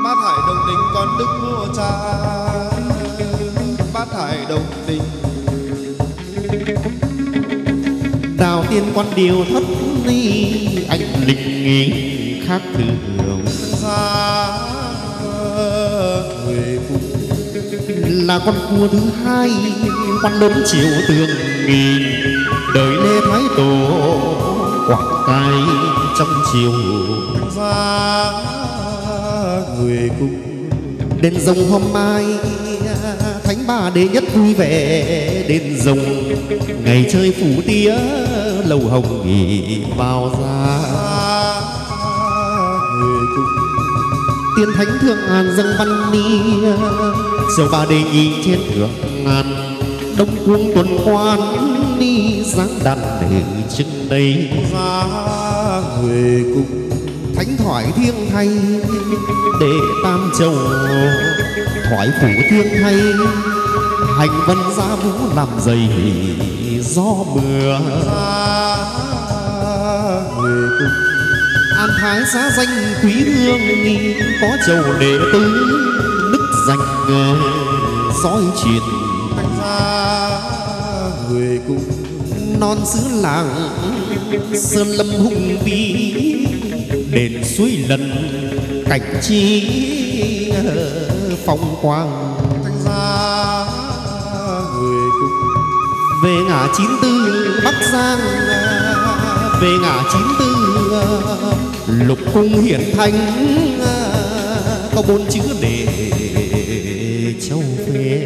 Bát Hải Đồng Đình con đức vua cha, Bát Hải Đồng Đình. Đào tiên quan điều thất ni, anh linh nghi khác thường. Ra người phụ là con vua thứ hai, quan lớn triều tường nghi, đời Lê Thái Tổ quảng cai trong triều. ra người cung Đền rồng hôm mai thánh bà đệ nhất vui vẻ, đền rồng ngày chơi phủ tía, lầu hồng nghỉ vào ra. người cung Tiên thánh thượng ngàn dâng văn ni, dầu bà đệ nhị trên thượng ngàn, đông cuông tuần quan ni giáng đàn để chừng đây. ra người cung Thánh thoại thiêng thay để tam châu, thoại phủ thiêng thay hành vân giá vũ làm dày gió mưa. ra người cung An thái giá danh quý hương, có chầu đệ tứ đức danh dõi truyền. ra người cung Non xứ làng sơn lâm hùng vĩ, đền suối lần cảnh chi phong quang. ra người cung Về ngã 94 Bắc Giang, về ngã 94 lục cung hiển thánh, có 4 chữ để châu phê.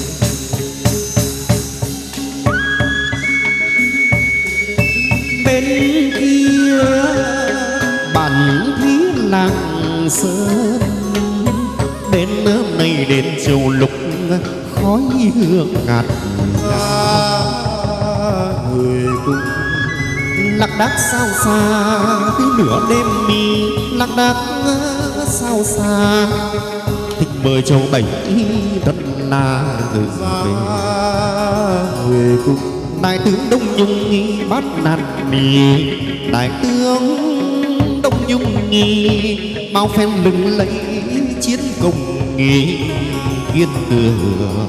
Bên kia bản thí làng sơn, bên này đền châu lục khói hương ngạt. ra người cung Lạc đác sao xa cứ nửa đêm mi, lạc đác sao xa thích mời châu bảy đất là gửi về. người cung Đại tướng Đông Nhung bát nạt mì, đại tướng Đông Nhung nghi bao phen lừng lấy chiến công nghi kiên cường.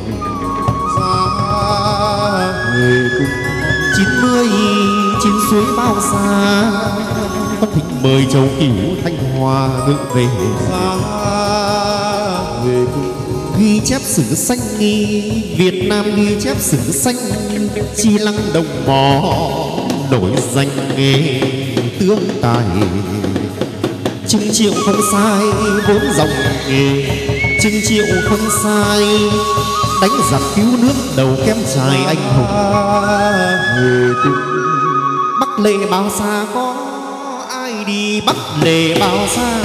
ra người cung 90 chín suối bao xa, con thịnh mời châu Cửu Thanh Hoa ngự về. ra người cung Ghi chép sử sách nghi Việt Nam, ghi chép sử sách chi lăng đồng mò, nổi danh nghề tướng tài. Trưng Triệu không sai vốn dòng nghề, Trưng Triệu không sai đánh giặc cứu nước đầu kém trai anh hùng. người cung Bắc lệ bao xa có ai đi, Bắc lệ bao xa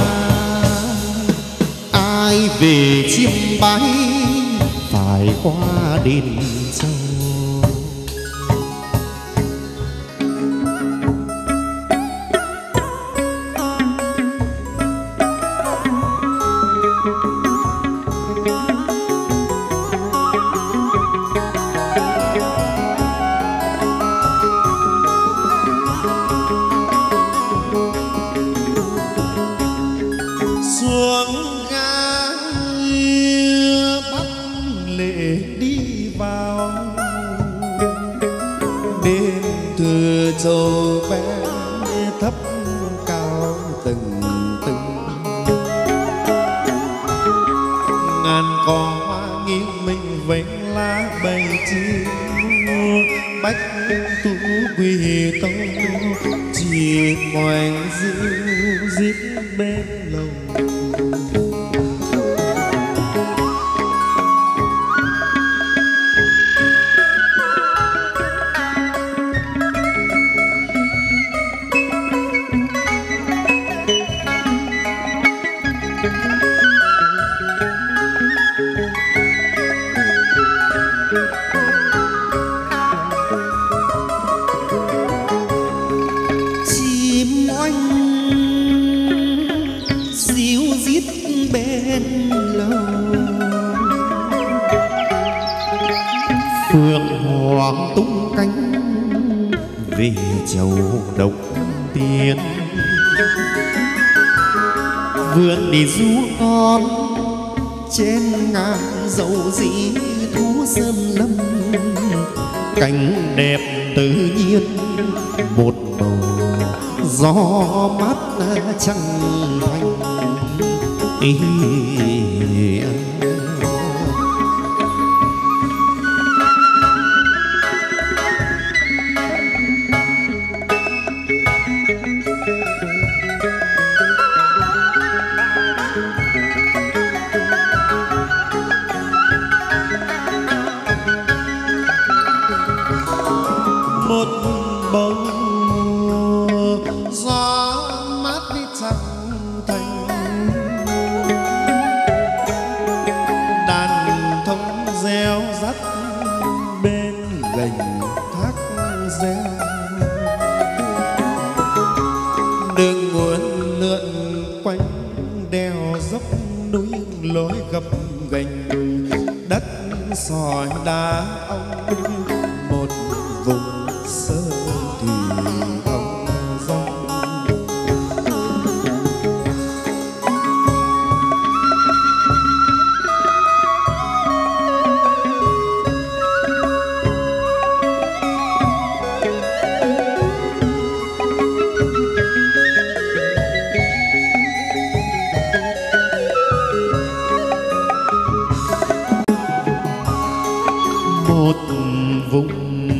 ai về chiêm bái, phải qua đền châu. xuống ga Bắc lệ đi vào đền thừa châu bé thấp cao từng từng, ngàn cỏ hoa nghiêng mình vánh lá bầy chim, bách tú quỳ tông chỉ ngoảnh dịu dít bên lồng. Chim oanh ríu rít bên lầu, phượng hoàng tung cánh về châu Đông Tiên. vườn đi du con trên ngang dầu dĩ thú sơn lâm, cảnh đẹp tự nhiên một màu gió mát trăng thanh. Một bông gió mát đi trăng thanh, đàn thông reo rắt bên gành thác reo, đường nguồn lượn quanh đèo dốc núi lối gập ghềnh, đất sỏi đá ong một vùng sơn thủy thông dong. Một vùng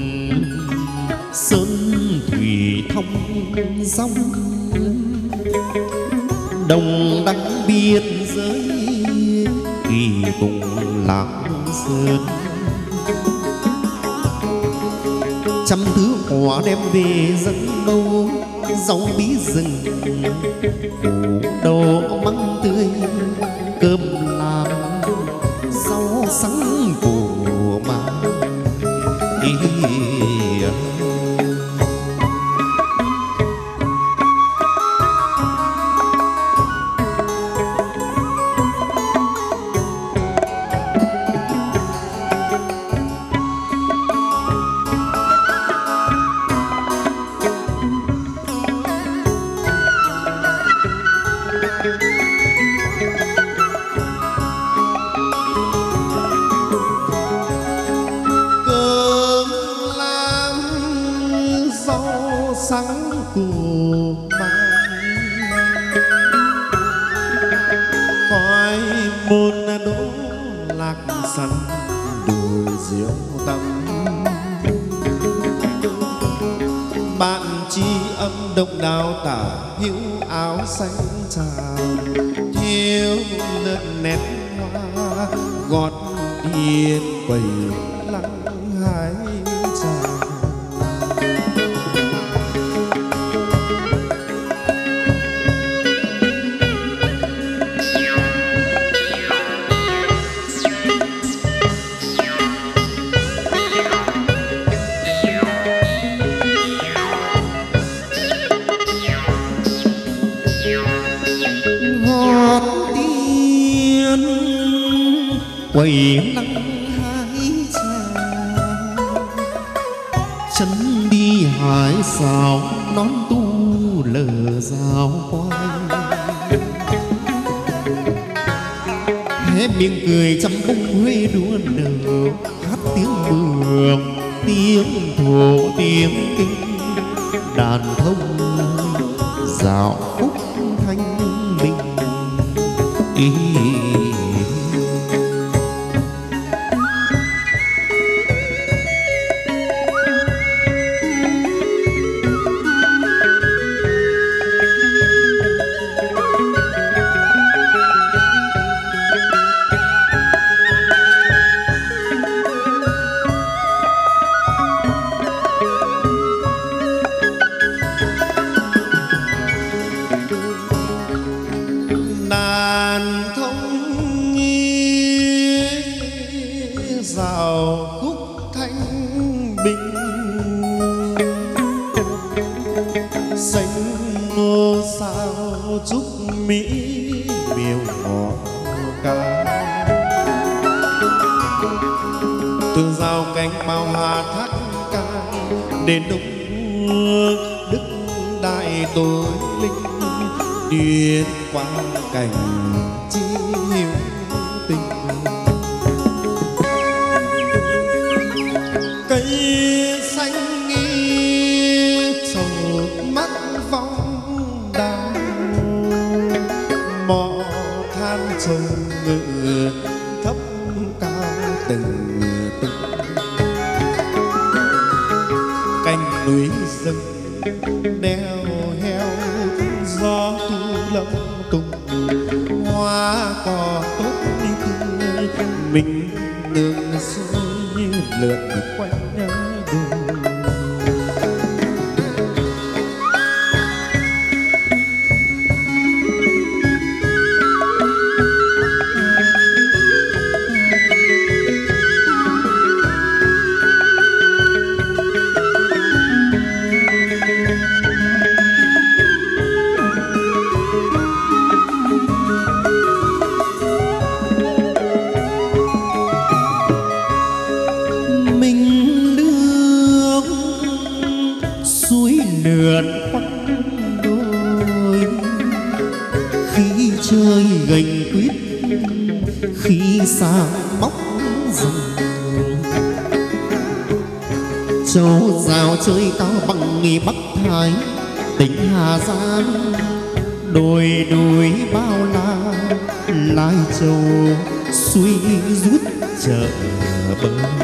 sơn thủy thông dong, đồng đăng biên giới kỳ cùng lạc sơn, trăm thứ hoa đem về dẫn bầu rau bí rừng, củ đậu măng tươi cơm làm rau sắn của má. Sáng của mang khói môn đỗ lạc sắn đồi diệu tâm, bạn tri âm động đào tả hữu áo xanh tràm, thiếu lượt nét hoa gót điên quầy lăng hái trà. Quầy lăng hái trà, chân đi hải xào nón tu lờ rào quay, hé miệng cười trăm bông huê đua nở, hát tiếng mường tiếng thổ tiếng kinh, đàn thông dạo khúc thanh minh. Đàn thông nghi rào khúc thanh bình, xanh ngô sao chúc Mỹ miêu ngọt ca, từ rào cánh bao hà thác ca đến đông đức đại tối linh, điên qua cảnh chiêu tình. Cây xanh nghi trầu mắt vong đào, mò than trồng ngự thấp cao từng từng. Cành núi rừng đeo heo gió thu lâm tung, hoa cỏ tốt tươi mình đường xuôi như lượn quanh đường. Gành quýt khi sang bóc rừng, châu rào chơi cao bằng nghề Bắc Thái tỉnh Hà Giang, đồi núi bao la Lai Châu suy rút chợ bờ.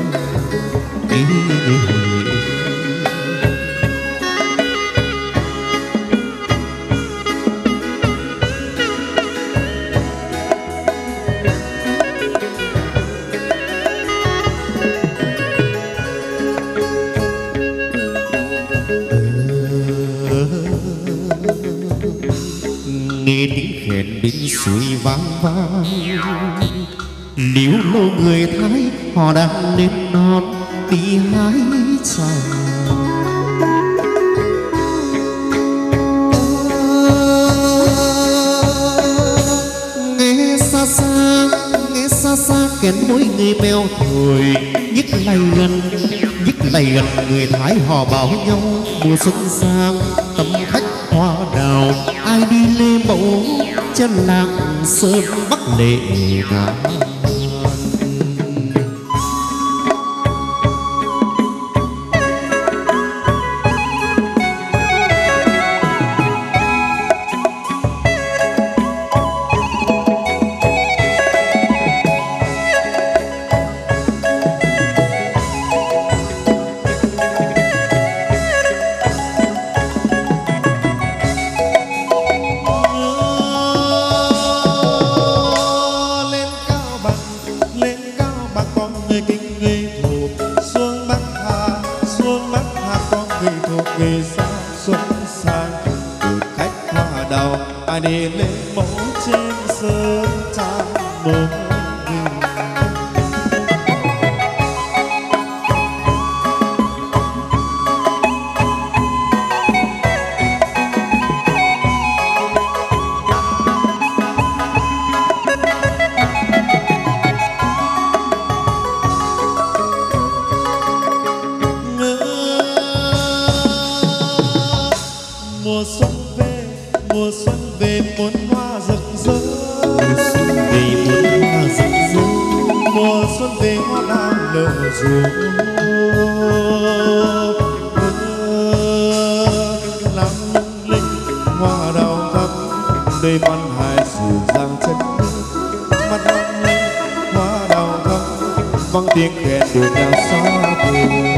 Nghe tiếng khen bên suối vang vang, níu lô người Thái họ đang lên non đi hái trà. Nghe xa xa kèn mối người mèo thổi, nhích lại gần người Thái họ bảo nhau mùa xuân sang tấm khách hoa đào. Ai đi lê mẫu chân làng sơn Bắc lệ ngàn. Đi lên mẫu trên sơn trang mơ. Mùa xuân về muôn hoa rực rỡ, mùa xuân về hoa đào nở rộ. Làm lung linh hoa đào thắm, đầy văn hải sử giang chất nước. Mắt long linh hoa đào thắm, vang tiếng khen đùa nhau xa vời.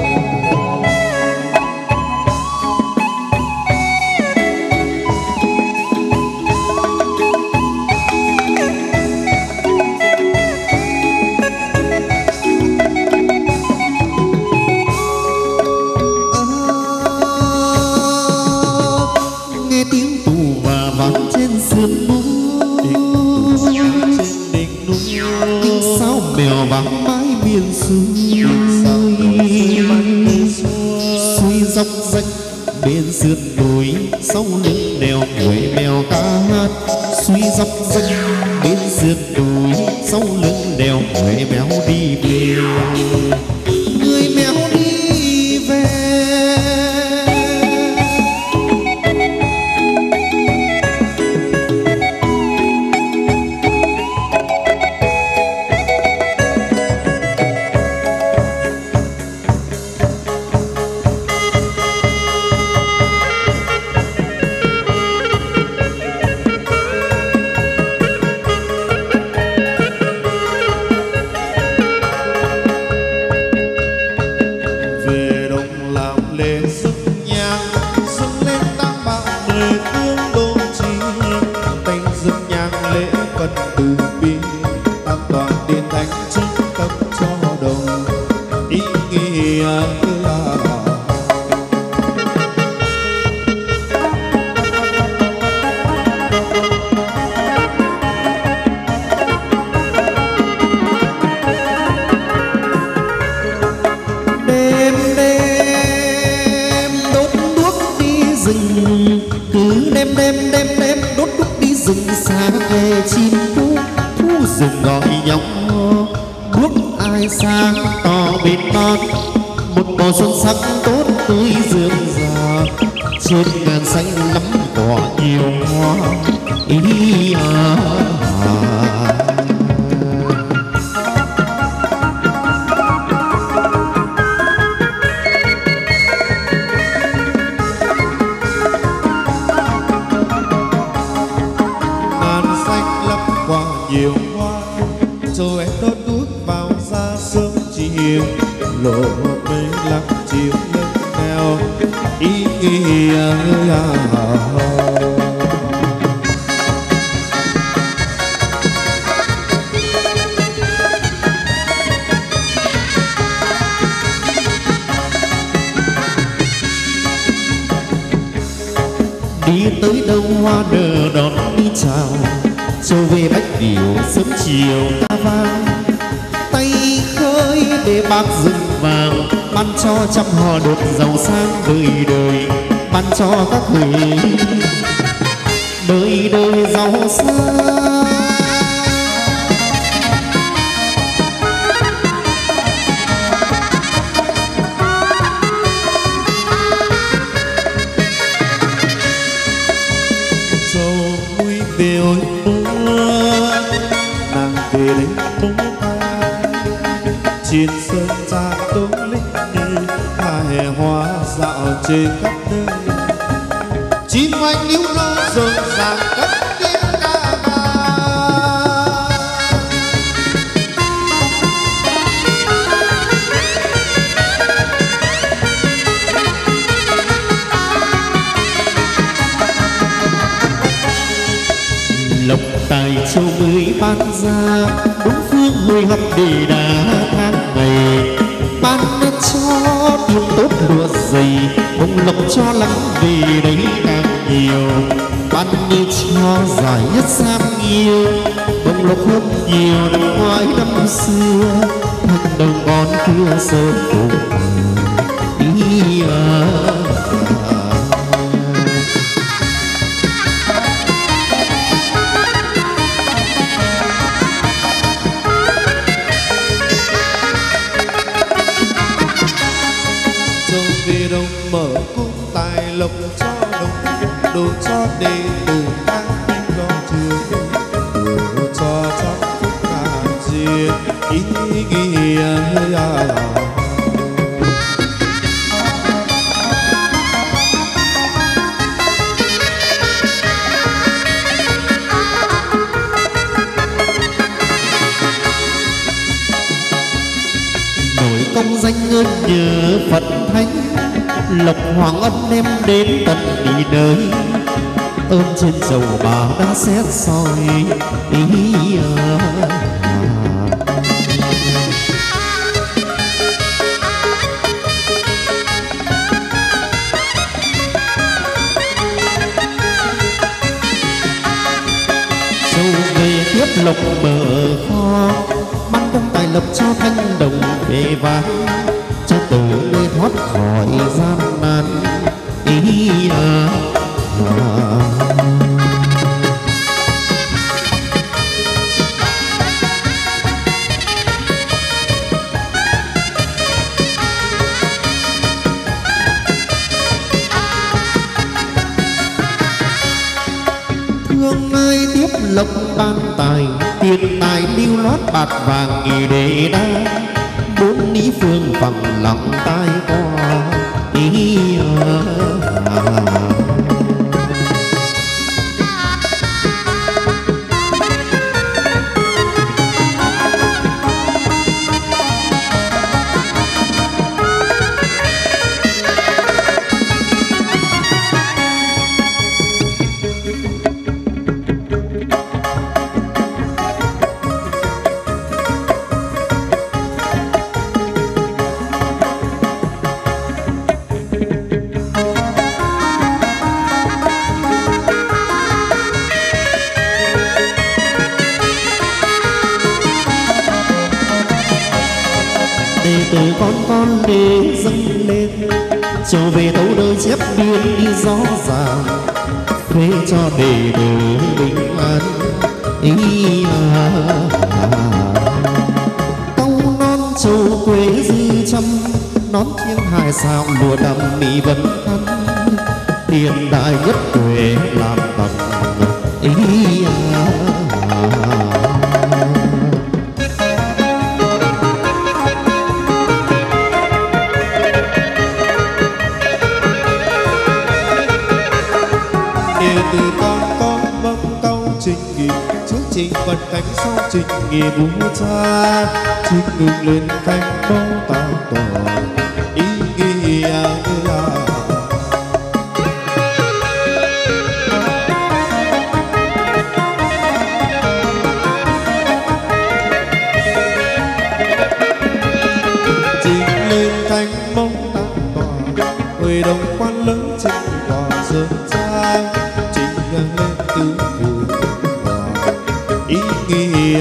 Mèo vắng mãi miền xuôi, suy dốc rách bên sườn núi, sau lưng đèo người mèo ca hát. Suy dốc rách bên sườn núi, sau lưng đèo người mèo đi về, người mèo đi về. bi an toàn điện thánh trung tâm cho đồng ý nghĩa. Rừng xa nghe chim cú thu rừng gọi nhau bước ai sang tỏ bên non một mùa xuân sắc tốt tươi rương rà trên ngàn xanh lắm cỏ nhiều hoa ý nhiều hoa rồi em đốt đuốc vào ra sớm chiều lộ mây lặng chiều lên theo ý nghĩa. đi tới đâu hoa nở đón đi chào trở về bách điệu sớm chiều ta vang tay khơi để bác rừng vàng ban cho trăm hò đột giàu sang đời đời ban cho các người đời đời giàu sang. Về ôi mưa nàng về đây mong ta trên sơn tra tố linh hài hoa dạo trên khắp nơi chim oanh níu lo rộn ràng cất tiếng ca vang. lộc tài châu mới ban ra đúng phương mười hấp để đá tháng ngày ban cho tiếng tốt lúa dày bông lộc cho lắm về đấy càng nhiều ban như cho giải nhất sam nhiều bông lộc hơn nhiều năm ngoái năm xưa thằng đồng con kia sơn cùng ý mở cung tài lộc cho đồng đồ cho đệ tử tăng cho trường đồ cho phúc ngàn diên ý nghĩa. nổi công danh ơn nhờ Phật thánh lộc hoàng ân đem đến tận đi nơi ơn trên dầu bà đã xét soi ý dầu về tiếp lộc mở kho ban công tài lộc cho thanh đồng về vang cho từ nơi thoát khỏi gian nan ý thương ai tiếp lộc ban tài tiền tài lưu lót bạc vàng nghỉ để đa bốn lý phương bằng lòng tai qua ý từ con để dâng lên, trở về tấu đời chép biên đi rõ ràng, thuê cho để đời bình an. Câu non châu quê dư trăm, nón chiêng hài sao lụa đầm mỹ vẫn khăn, hiện đại nhất quê làm bằng từ con mâm câu trình nghỉ trước trình bật cánh sau trình nghỉ bú cha trình ngừng lên cánh bóng tao tỏ ý nghĩa. Trình lên cánh bóng tao tỏ người đồng quan lớn trình còn sơn trang lên tứ phủ ý nghĩa.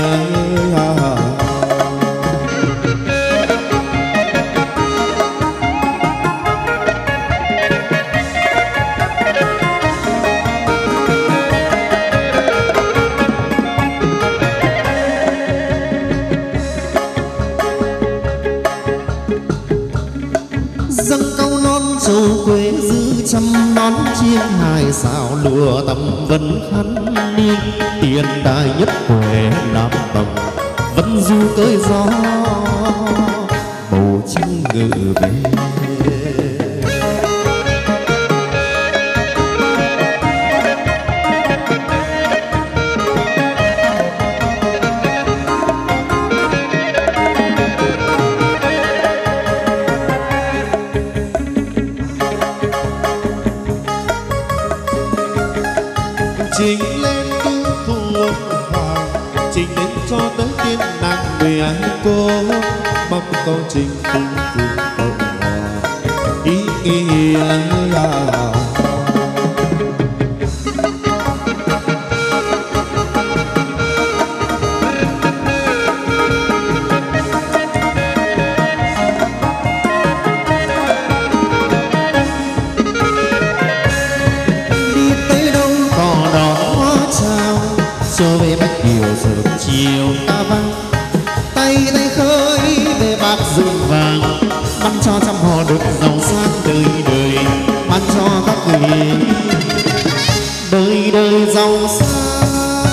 dâng câu non châu quê dư trăm, nón chiêng hài xào lụa tầm vân khăn đi, tiền đại nhất quê làm bằng vẫn du cơi gió bầu chinh ngự về. Trình lên tứ phủ hoàng, trình đến cho tới tiên nàng người ái cô, mong câu trình tứ phủ cộng hòa ý nghĩa. Trở về Bách Kiều sớm chiều ta vang, tay tay khơi về bát rừng vàng, ban cho trăm họ được giàu sang đời đời, ban cho các người đời đời giàu sang.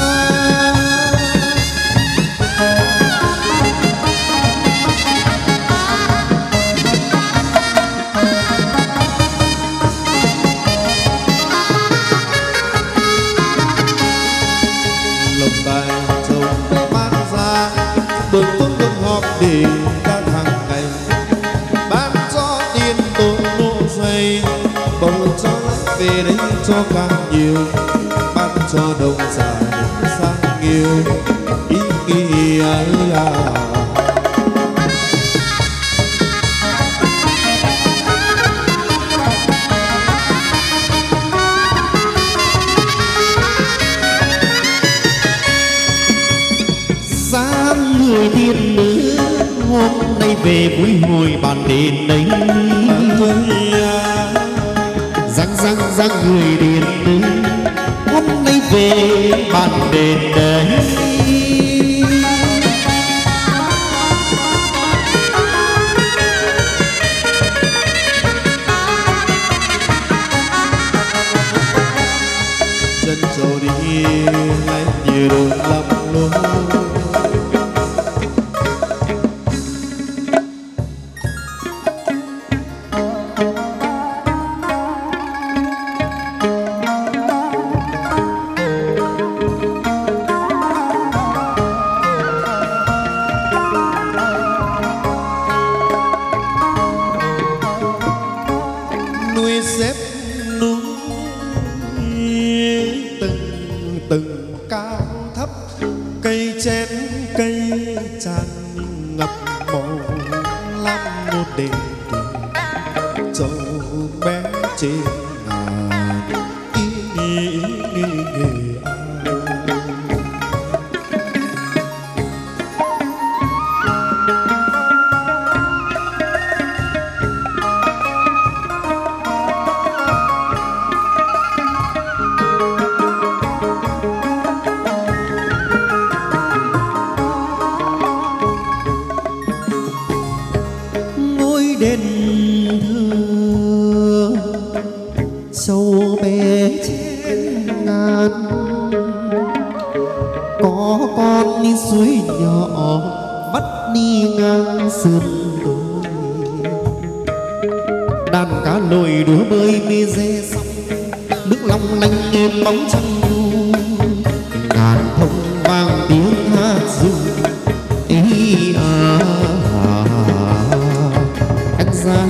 Bừng tốt bừng họp để ta hàng ngày, ban cho tiền tôn nô dày, bầu cho lắm về đây cho càng nhiều, ban cho đồng dài sang nhiều ý nghĩa. Người tiên nữ hôm nay về vui hồi bàn đền đấy, răng người tiên nữ hôm nay về bàn đền đấy. Chân trâu đi lấy nhiều đồ lắm luôn. Nuôi xếp núi từng cao thấp, cây chén cây tràn ngập màu lắm một đền châu bé trên ngàn đền thờ sâu bé trên ngàn, có con đi suối nhỏ bắt đi ngang sườn đồi, đàn cá lội đúa bơi mê dê sông, nước long lanh êm bóng trăng du, ngàn thông vang tiếng hát ru ý anh ra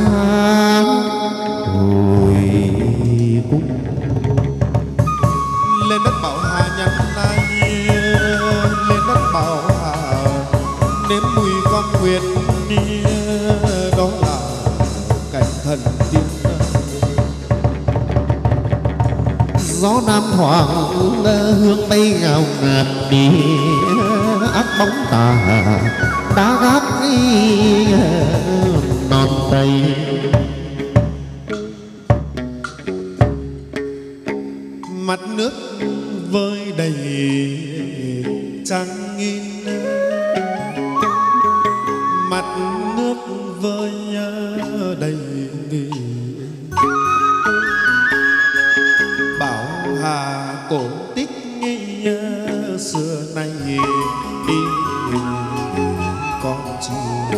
hồi cung. Lên đất Bảo Hà nhắn nay, lên đất Bảo Hà nếm mùi con nguyệt đi, đó là cảnh thần tiên. Gió nam thoảng hương bay ngào ngạt đi, ác bóng tà đá gác non tây. Mặt nước vơi đầy trăng nghìn, mặt nước vơi đầy Bảo Hà cổ tích xưa nay con chi.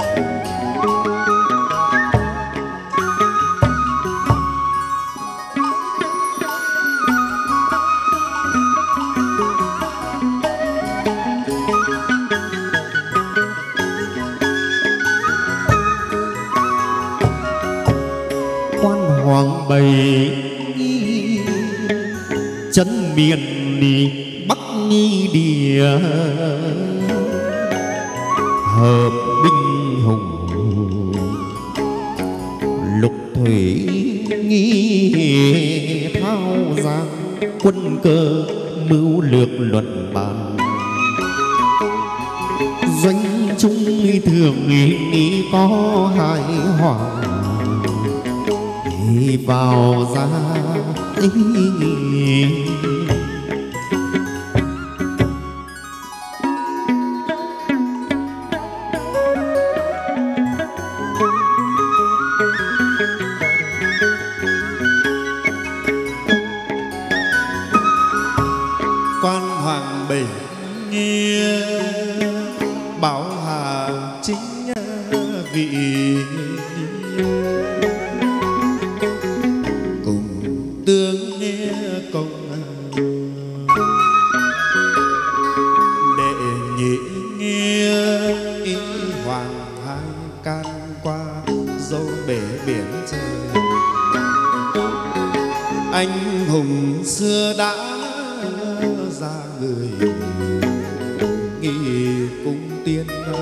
Quan hoàng bày chân miền đi bắc nghi địa, hợp binh hùng lục thủy nghi thao giang, quân cơ mưu lược luận bàn, doanh trung thường nghĩ có hài hoàng đi vào ra quan hoàng bể nghe Bảo Hà chính vị, cùng tương nghe công đệ nhị nghe ý hoàng hai can qua dâu bể biển trời. Anh hùng xưa đã ra người nghi cung tiên.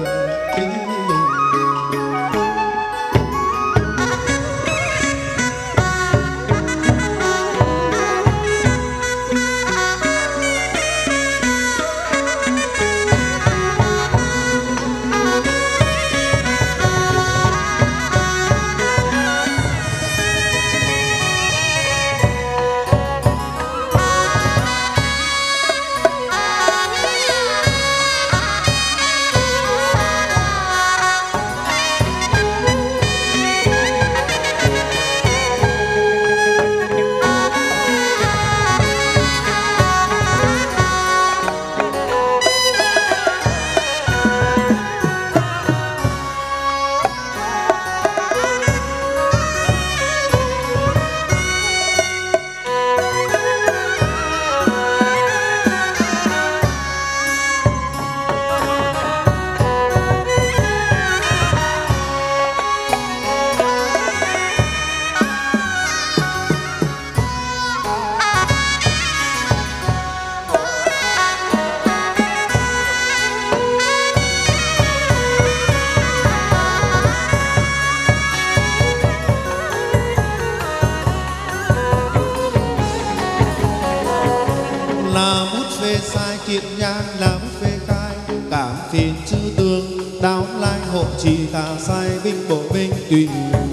kiện nhang làm phê khai cảm phiền chư tương đáo lai hộ trì tà sai binh bộ binh tùy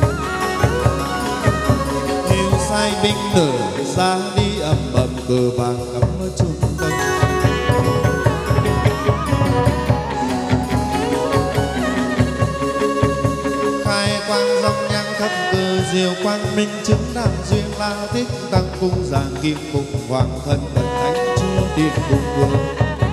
hiu sai binh nở ra đi ầm ầm cờ vàng cắm trung tâm khai quang diệu quang minh chứng đàn duyên la thích tăng cung giảng kim cùng hoàng thân thần thánh chúa tiên cùng vương.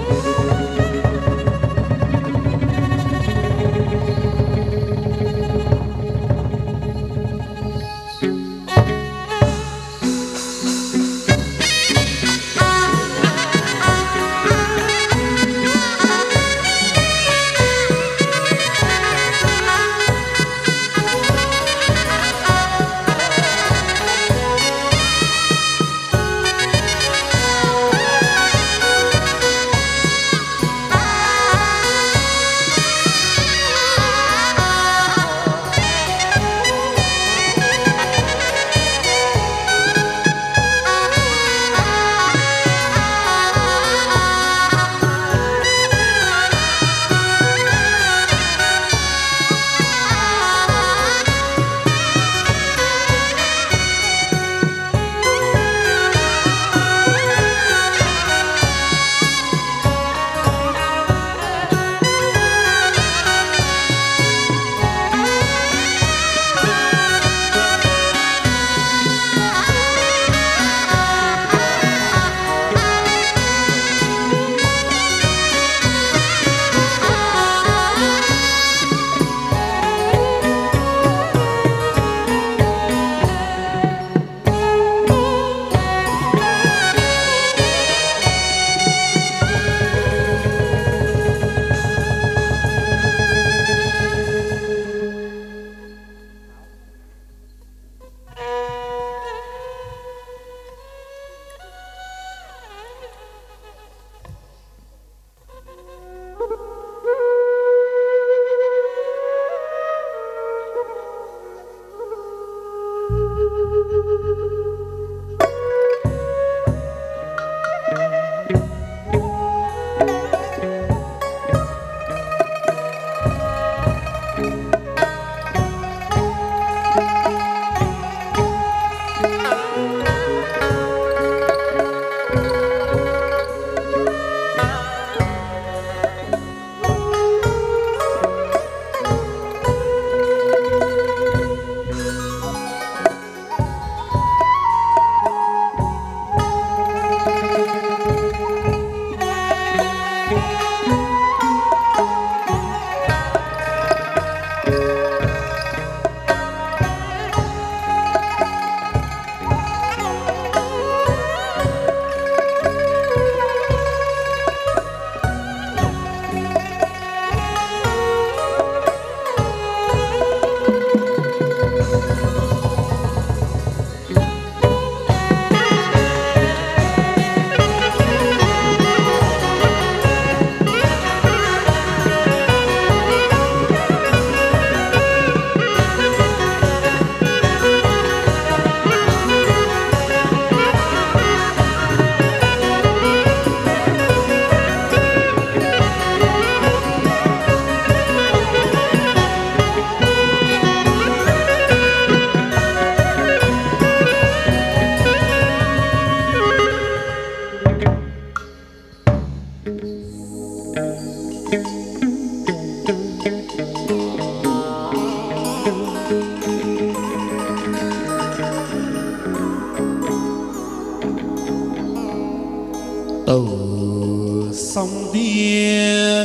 sông tiên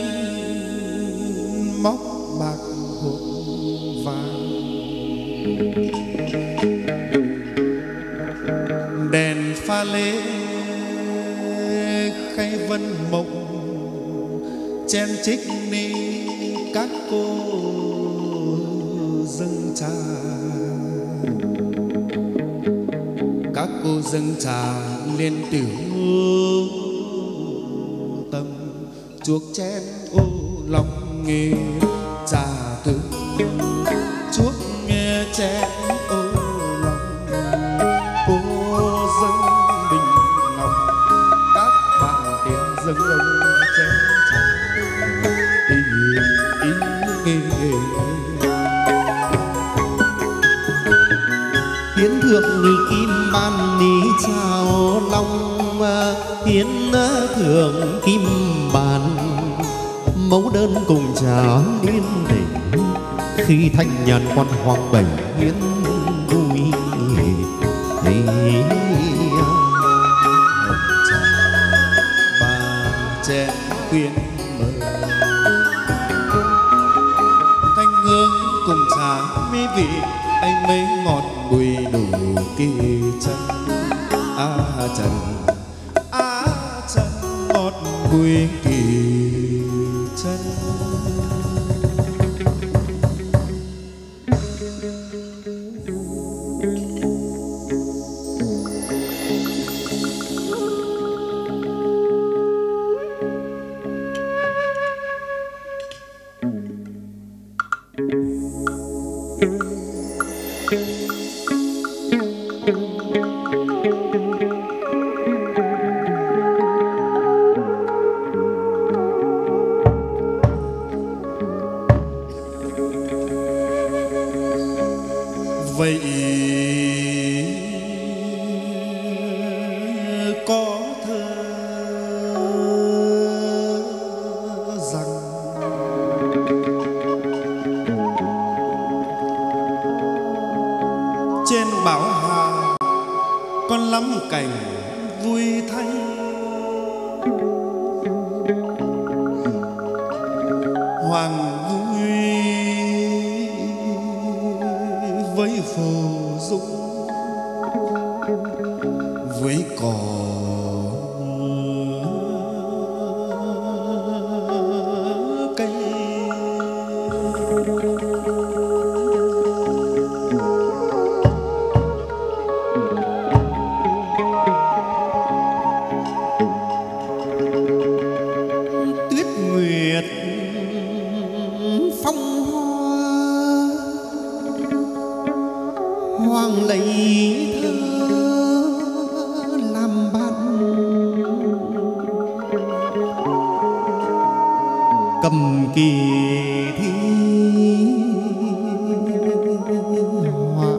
móc bạc hộp vàng, đèn pha lê khay vân mộng, chen chích ni các cô dâng trà, các cô dâng trà liên tiểu tâm chuốc chén ô lòng nghề trà thứ chuốc nghe chén ô lòng cô dâng bình ngọc, các bạn tiền dâng ông chén trà ý nghề hiến thượng người kim ban ní chào long, hiến thượng kim bàn mẫu đơn cùng chào liên đỉnh khi thanh nhàn quan hoàng bảy hiến vui bà chén khuyên mời thanh hương cùng trà mỹ vị anh mấy ngọt bùi đủ kỳ chân trần chân ngọt bùi kỳ chân. Vậy có thơ rằng trên bảo hà con lắm cảnh vui thanh, hoàng vui với phù dung với cỏ cây. tuyết nguyệt phong hoa hoàng lấy thơ làm bạn, cầm kỳ thi họa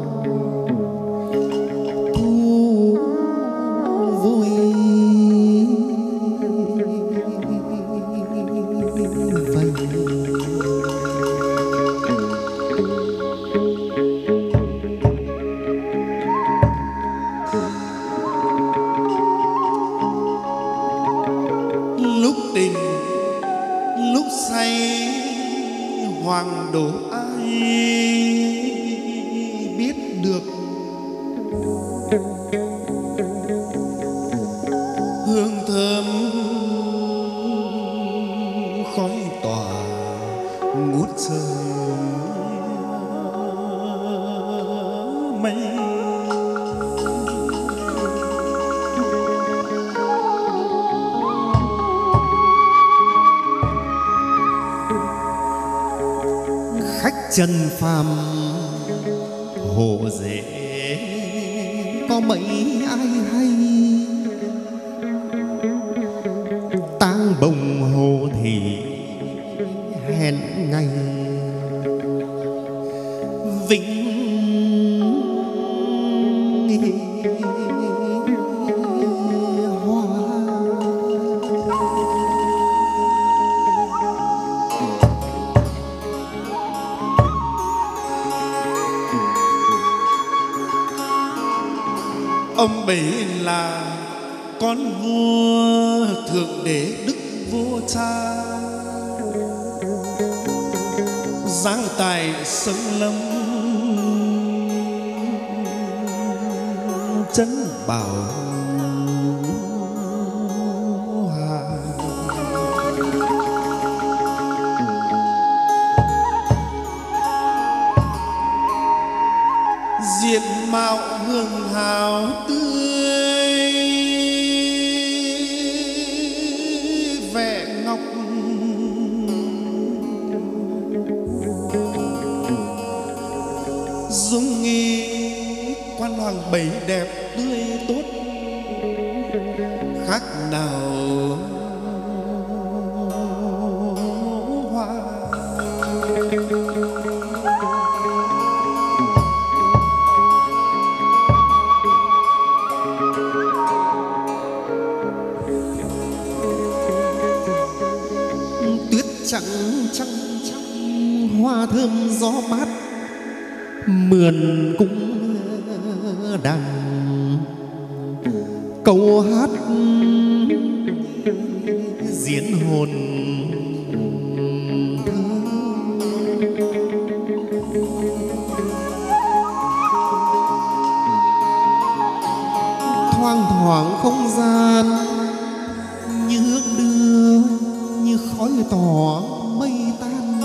thu vui vây. Lúc tình lúc say hoàng đổ ai biết được, hương thơm khói tỏa ngút trời mây. Khách chân phàm hồ dễ có mấy ai hay, tang bồng hồ thì hẹn ngày vĩnh hoa. Ông bấy là con vua thượng đế đức vua cha, giáng tài sông lâm trấn bảo hà. Diện mạo hương hào tươi vẻ ngọc, dung nghi quan hoàng bảy đẹp tươi tốt khác nào hoa. Tuyết trắng trắng trắng hoa thơm gió mát mượn cũng đàn câu hát diễn hồn thoang thoảng không gian như hương đưa như khói tỏ mây tan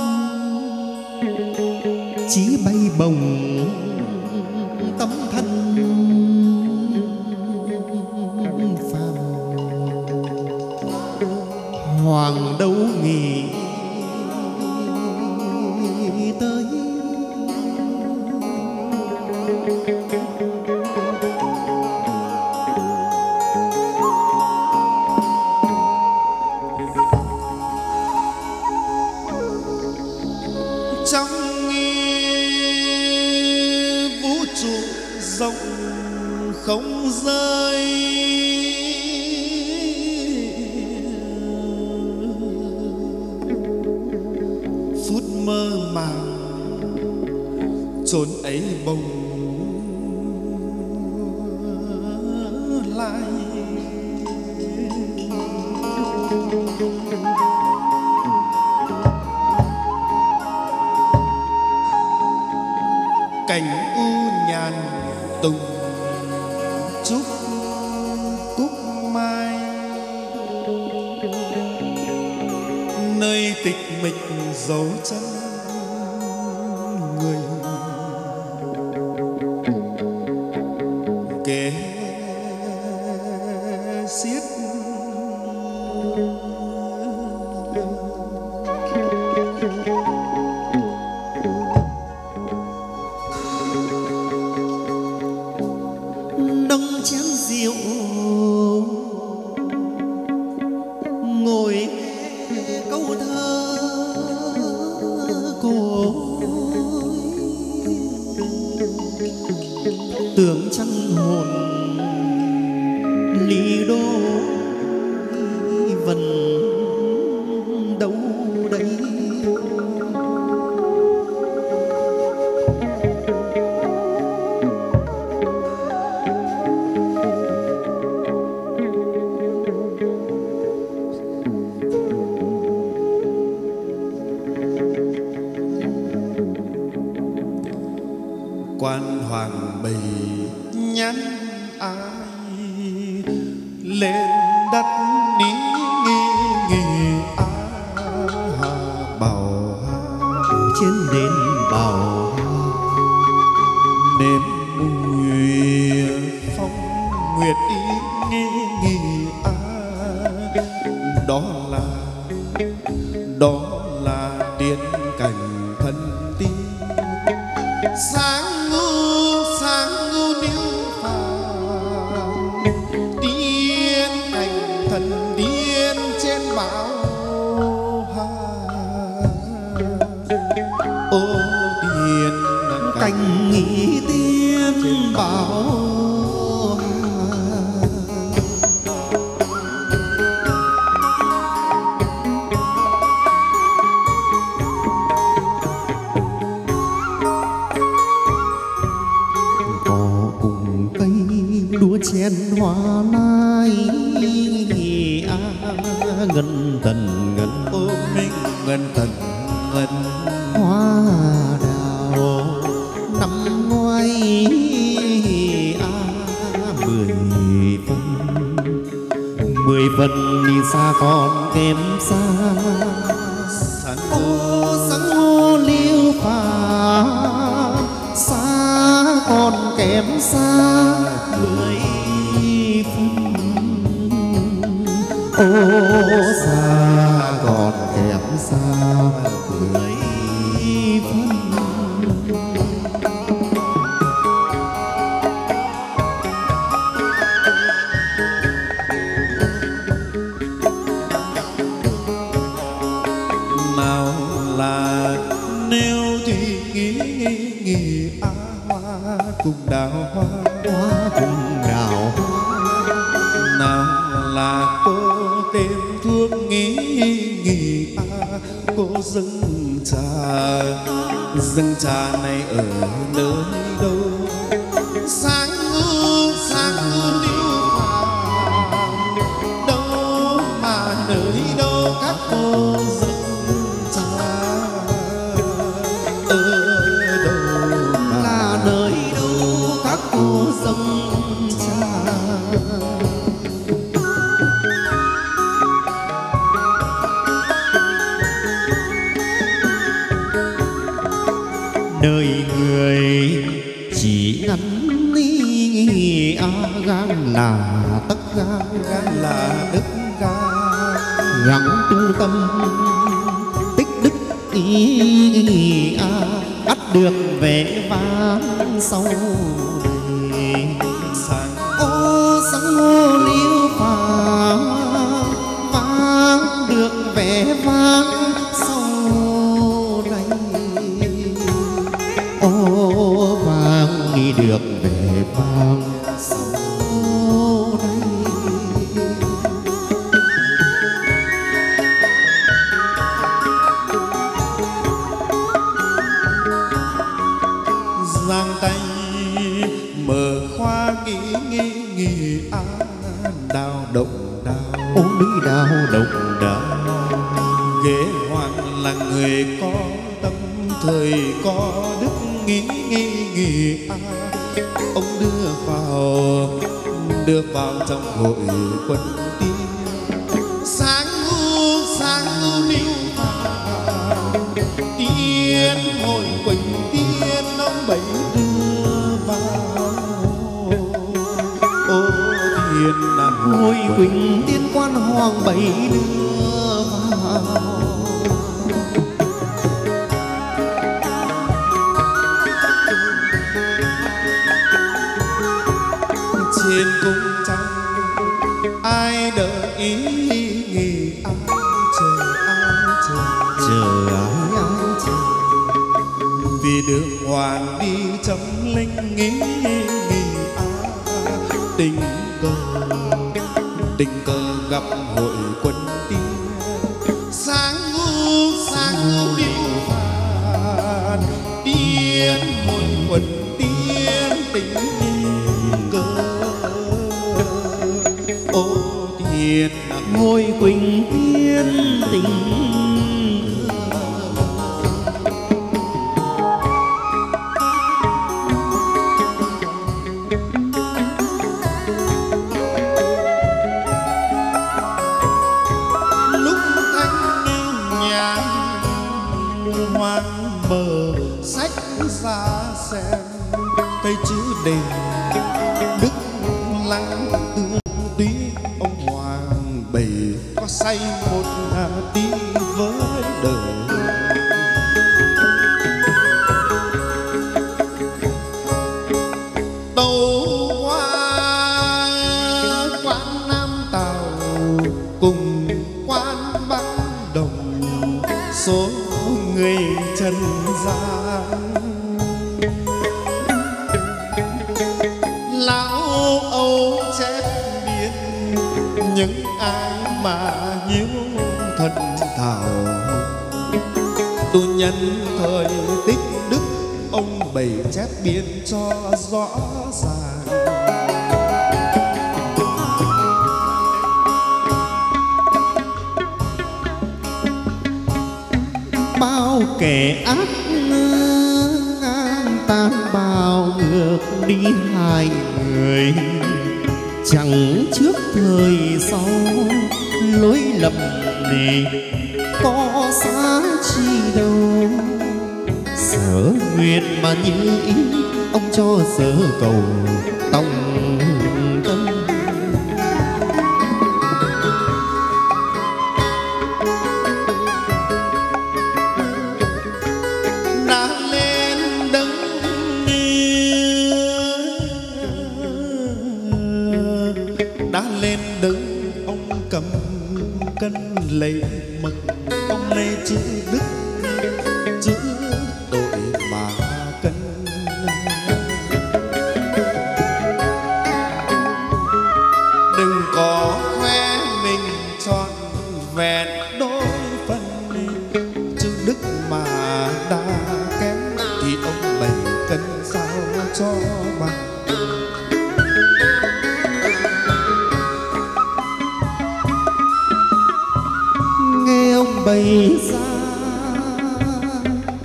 chỉ bay bồng tấm thân phàm hoàng đâu nghỉ tới trong vũ trụ rộng không rơi phút mơ màng chốn ấy bồng lại cảnh u nhàn tùng trúc cúc mai nơi tịch mịch dấu chân người kể xiết nâng chén rượu ngồi nghe câu thơ cổ tưởng chăng hồn ly đô vẫn đâu đây quan hoàng bầy nhắn ai lên đất ní nghi nghi bào trên đền bào đêm mùi phong nguyệt ý nghi nghi đó là điện cảnh thân tiên sáng ngu niu phàm tiên cảnh thần tiên trên bão ô tiên cảnh nghĩ tiên bảo chén hoa mai ngân tần ngân ô minh ngân tần ngân hoa đào năm ngoái 10 phần đi xa còn kém xa sáng ô liêu phà xa còn kém xa 10 phần ô xa còn kém xa 10 phần. nào là nếu thì nghĩ hoa cùng đào hoa Cùng đào nào là cô tên thuốc nghĩ cô dâng rừng trà này ở nơi đâu? Sáng điêu vàng đâu mà nơi đâu các cô rừng trà ở đâu là nơi đâu các cô rừng trà. Đời người chỉ ngắn gan là tất gan là đức gan, gắng tu tâm tích đức ắt được vẻ vang sau này. Ô sáng ngô liêu vàng vang được vẻ vang sau này. Ô vang đi được vẻ vang sau đây. giang tay mở khoa nghỉ đào động đào, Ôi núi đào động đào, ghế hoàng là người có tâm thời có đức nghĩ ông đưa vào trong hội quân tiên. sáng ngu liêu vàng tiên hội quỳnh tiên ông bảy Đưa vào ô thiên là hội quỳnh tiên quan hoàng bảy đưa vào. trên cung trăng ai đợi ý nghỉ ai chờ Chờ ai chờ vì đường hoàng đi chấm linh nghĩ tình cờ gặp hội quân tiên. sáng ngu liêu vàng tiên hội quỳnh tiên tình Cơ ô thiên ngôi quỳnh tiên tình. lúc thanh nhàn hoang bờ sách ra xem cây chữ đền đức lăng tương túy. Ông hoàng bày có say một tí với đời, Tàu qua quan Nam Tàu cùng quan Bắc Đồng số người trần gian. lão Âu chép biên Những ai mà hiếu thần thảo tu nhân thời tích đức, ông bày chép biên cho rõ ràng. bao kẻ ác ngang tan bao ngược đi hai người, chẳng trước thời sau lối lầm này có xa chi đâu. Sở nguyện mà như ý ông cho sở cầu tòng tâm. Đã lên đứng đã lên đứng ông cầm cân lấy mực, ông lấy chữ đức chữ tội mà cân.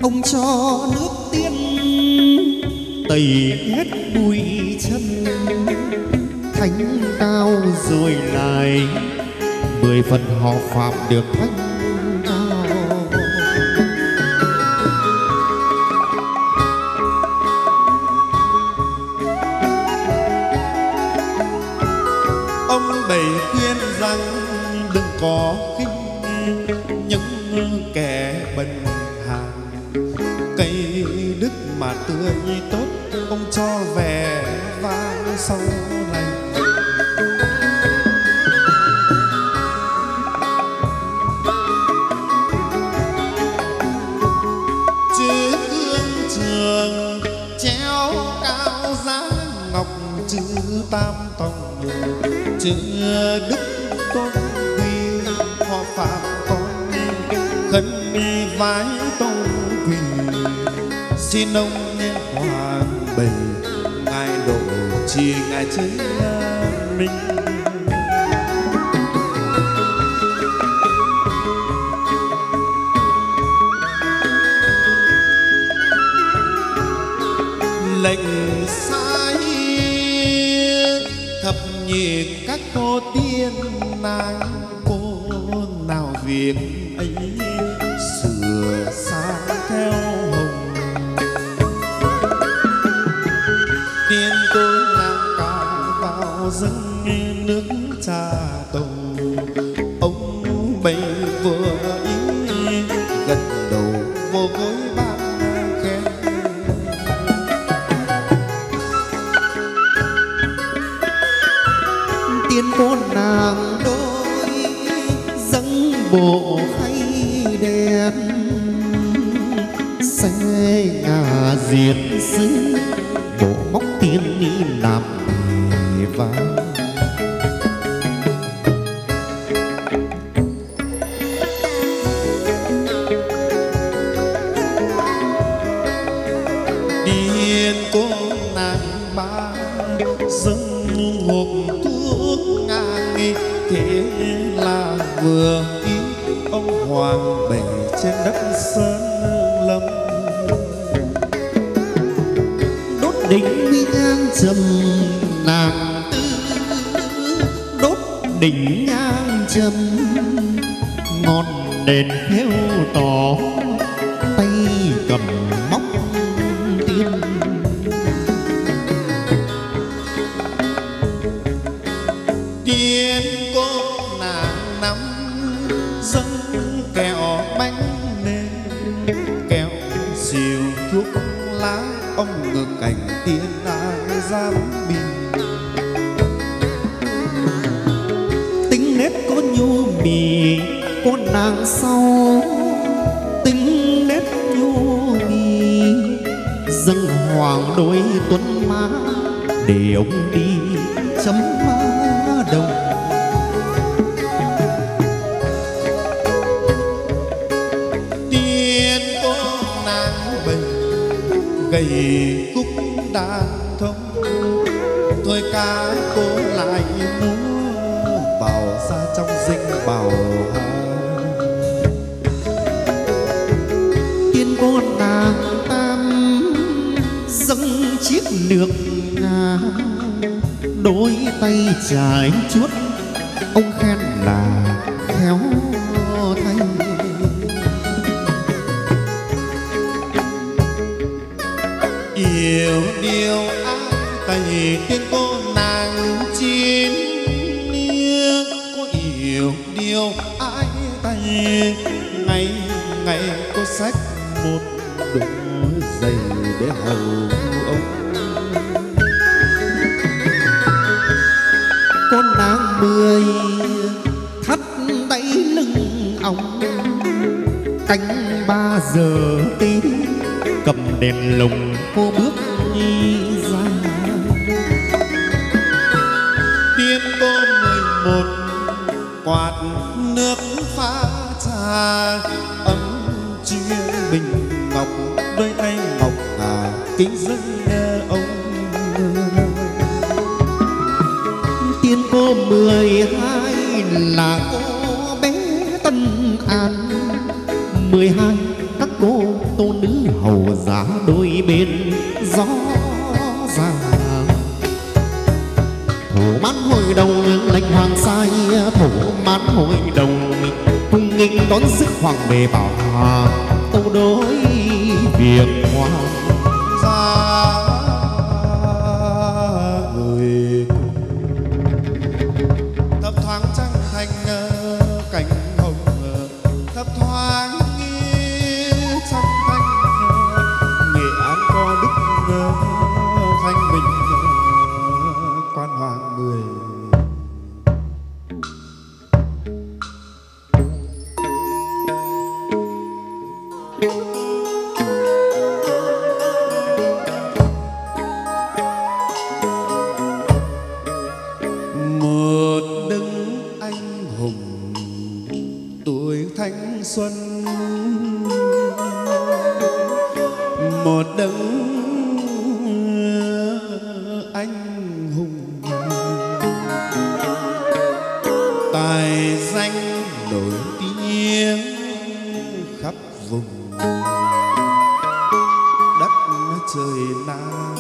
ông cho nước tiên tẩy hết bụi chân, thánh cao rồi lại 10 phần họ phạm được thánh cao. Ông bày khuyên rằng đừng có khinh những kẻ bần hàn, cây đức mà tươi tốt ông cho vẻ vang sau này. Chữ cương trường treo cao giá ngọc, chữ tam tòng chữ đức tôn quy, họ phạm con khấn vái tôn quỳ, xin ông hoàng bày ngài độ trì ngài chế minh. Lệnh sai thập nhị các cô tiên nàng, cô nào việc ấy sửa sang theo hồng. Tiên cô nàng cao vào dâng nước trà tàu, ông bày vừa ý gật đầu vô gối ban khen. Tiên cô nàng đôi dâng bộ khay đen, xe ngà diệt sứ bộ móc tiên đi làm nghề vang. Tiên cô nàng ba dâng hộp thuốc ngang, thế là vừa ý ông hoàng bày trên đất sơn lâm. Đốt đỉnh mi nhang trầm nàng tư, đốt đỉnh nhang trầm ngọn đèn theo tỏ, tay cầm móc tiên. Tiên cô nàng nắm dâng kẹo bánh nêm, kẹo xìu thuốc lá, ông ngược cảnh tiên ai dám bình. Tính nết có nhu mì cô nàng sau, tính nết nhu mì dâng hoàng đôi tuấn má, để ông đi chấm má đồng. Tiên cô nàng bày gầy cúc đàn thông, thôi ca cô lại múa vào ra trong dinh bảo hà. Tiên cô nàng tam dâng chiếc lược ngà, đôi tay trái chuốt ông khen là khéo thanh. Yêu điều ai tày tiên cô nàng chín niên, có yêu điều ai tày ngày ngày cô xách một đôi giày để hầu ông. Con nàng 10 thắt đáy lưng ong, cánh 3 giờ tí cầm đèn lồng cô bước ra. Tiên cô 11 quạt nước pha trà, ấm chuyên bình ngọc, đôi tay ngọc ngà kính dâng ông. Tiên cô 12 là cô bé Tân An, 12 các cô tô nữ hầu giá đôi bên gió già. Thủ mãn hội đồng lệnh hoàng sai, thủ mãn hội đồng cung nghênh đón sức hoàng về bảo hà, tâu đối việc hoàng gia người thấp thoáng trăng thành cánh hồng, thấp thoáng trăng thanh Nghệ An có đức thanh bình quan hoàng người. Một đấng anh hùng tuổi thanh xuân, một đấng anh hùng tài danh nổi tiếng khắp vùng đất trời Nam.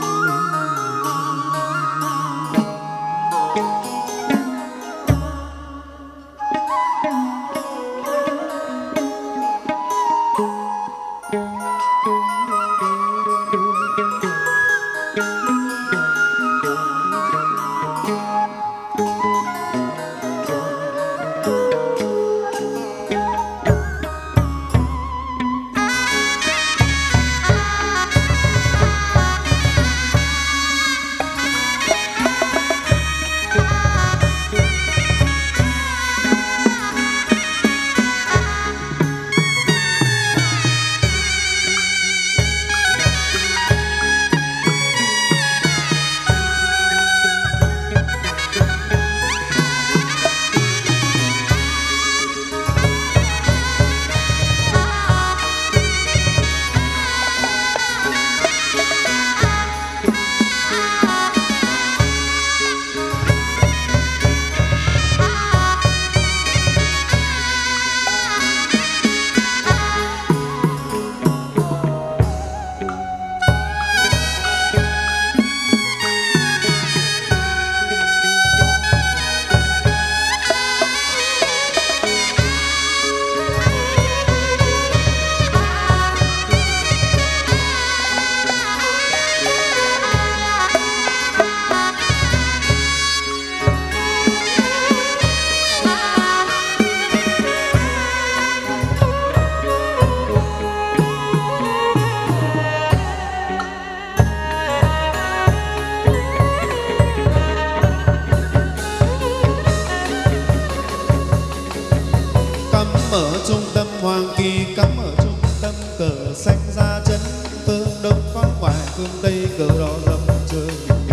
Ở trung tâm hoàng kỳ cắm ở trung tâm, cờ xanh ra chân phương đông pháo ngoài phương tây cờ đỏ lầm trời,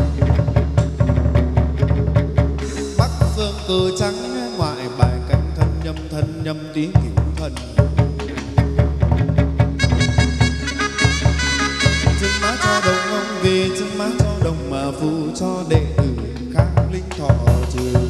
bắc phương cờ trắng ngoại bài cánh thân nhâm tiếng cửu thần. Chân má cho đồng ông về, chân má cho đồng mà phụ cho đệ tử khang linh thọ trường.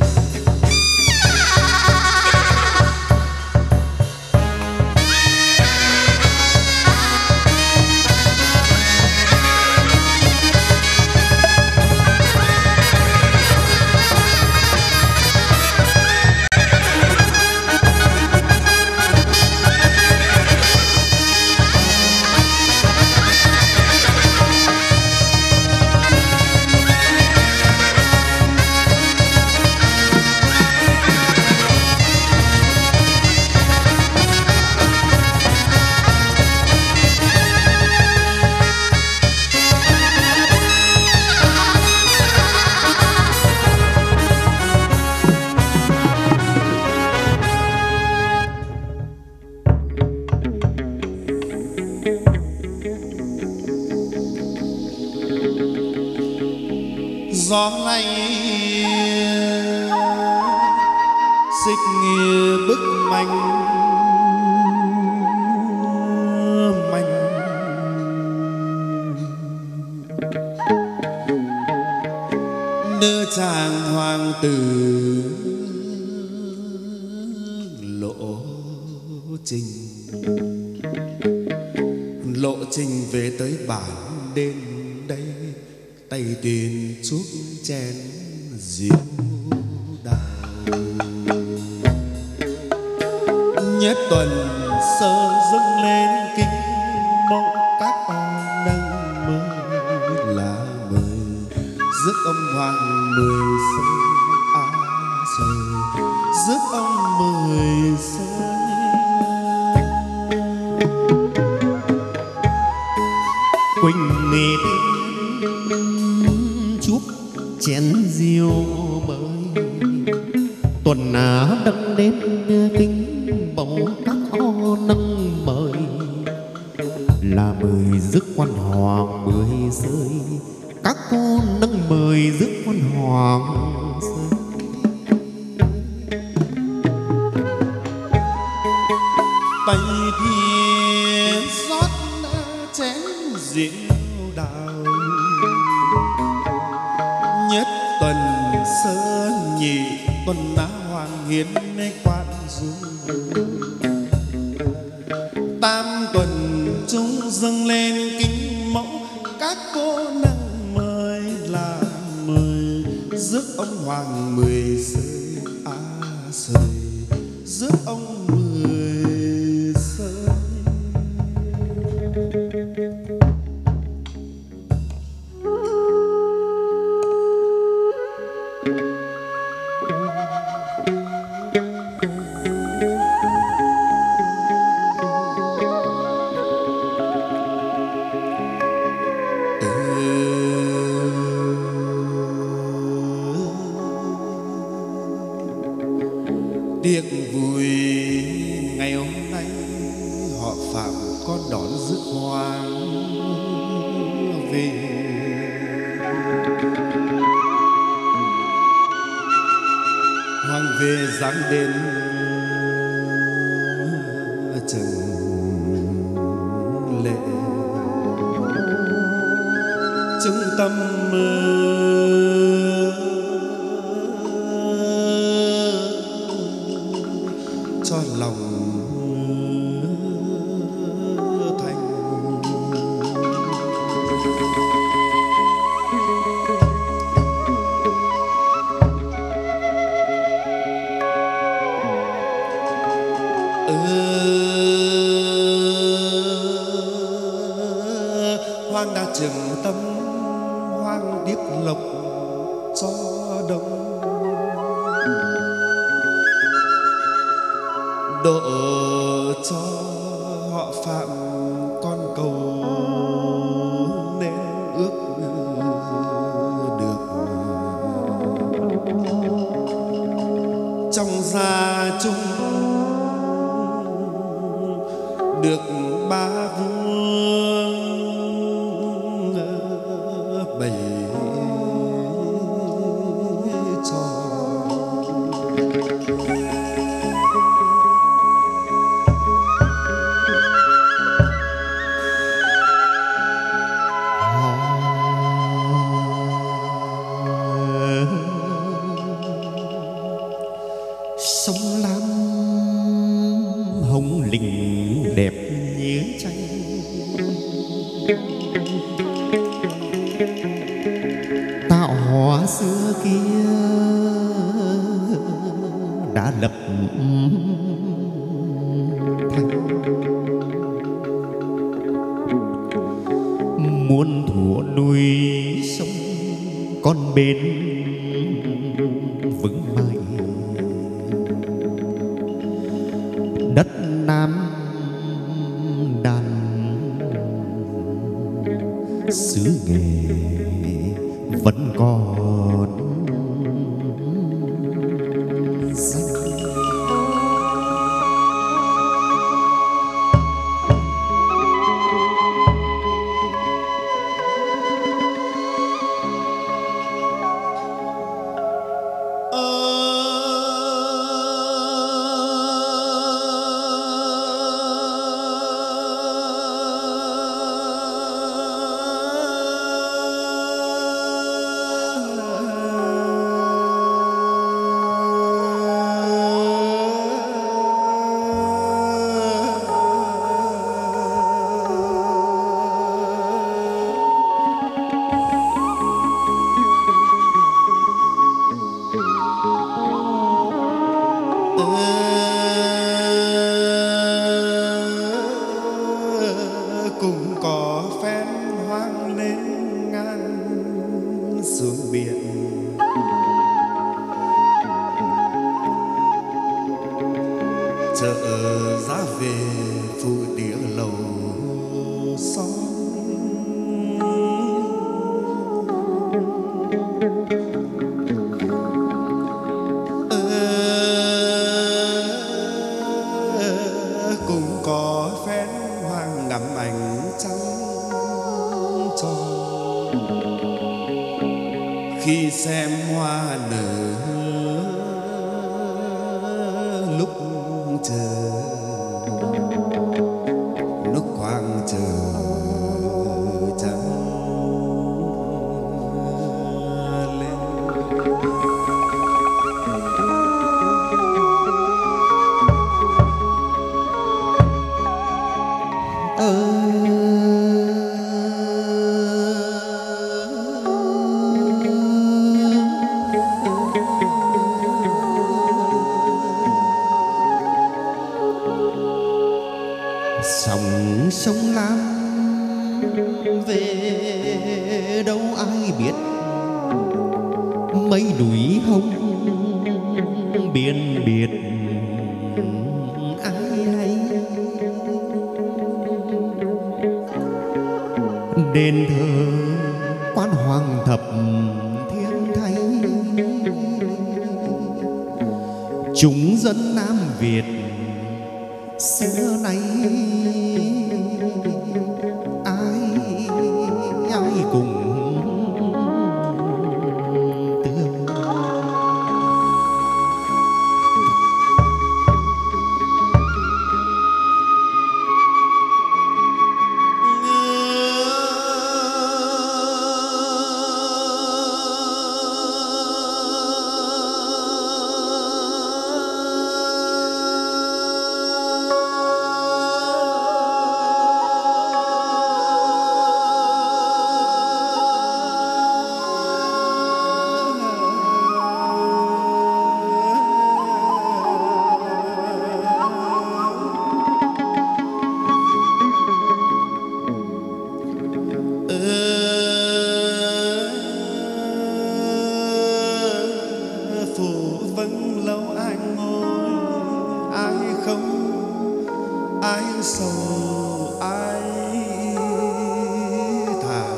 Gió lay xích bức manh đưa chàng hoàng tử lộ trình. lộ trình về tới bản đến đây, tay tiền chuốc chén rượu đào. Nhất tuần sơ dâng lên kính mộ các con nâng mơ là mời rước ông hoàng mười sơi sơi, rước ông mười sơi. Quỳnh nghe chuốc chén rượu mới, tuần á đấng đến kính bầu các o nâng mời là mời rước quan hoàng mười rơi, các cô nâng mời rước quan hoàng rơi. Tay thì rót chén rượu đào, nhất tuần sơ nhị tuần á hoàng hiến quan dung, tam tuần chúng dâng lên kính mẫu các cô nâng mời là mời rước ông hoàng mười sơi sơi, rước ông mười sơi. Tiệc vui ngày hôm nay họ Phạm con đón rước hoàng về. Hoàng về dáng đến trần lệ, chứng tâm cho lòng thanh. Hoang đã trường tâm, hoang điếc lộc cho đông, độ cho họ Phạm con cầu nên ước được. Trong gia chung được ba vương bảy trò. Sông Lam hồng lình đẹp như tranh, tạo hóa xưa kia đã lập thành. Muôn thuở núi sông con bên vững mạnh, đất Nam đàn xứ Nghệ vẫn còn danh. biển. Chợ giá về phụ tía lầu xóm. Cũng có phén hoang ngắm ảnh trắng tròn khi xem hoa nở lúc chờ, lúc khoang chờ trắng lên. Sông sông Lam về đâu ai biết, mấy núi hồng biển biệt ai hay. Đền thờ quan hoàng thập thiên thầy, chúng dân Nam Việt xưa nay ai ai cùng tương. Phủ vắng lâu ai ngồi, ai không, ai sầu, ai thảm.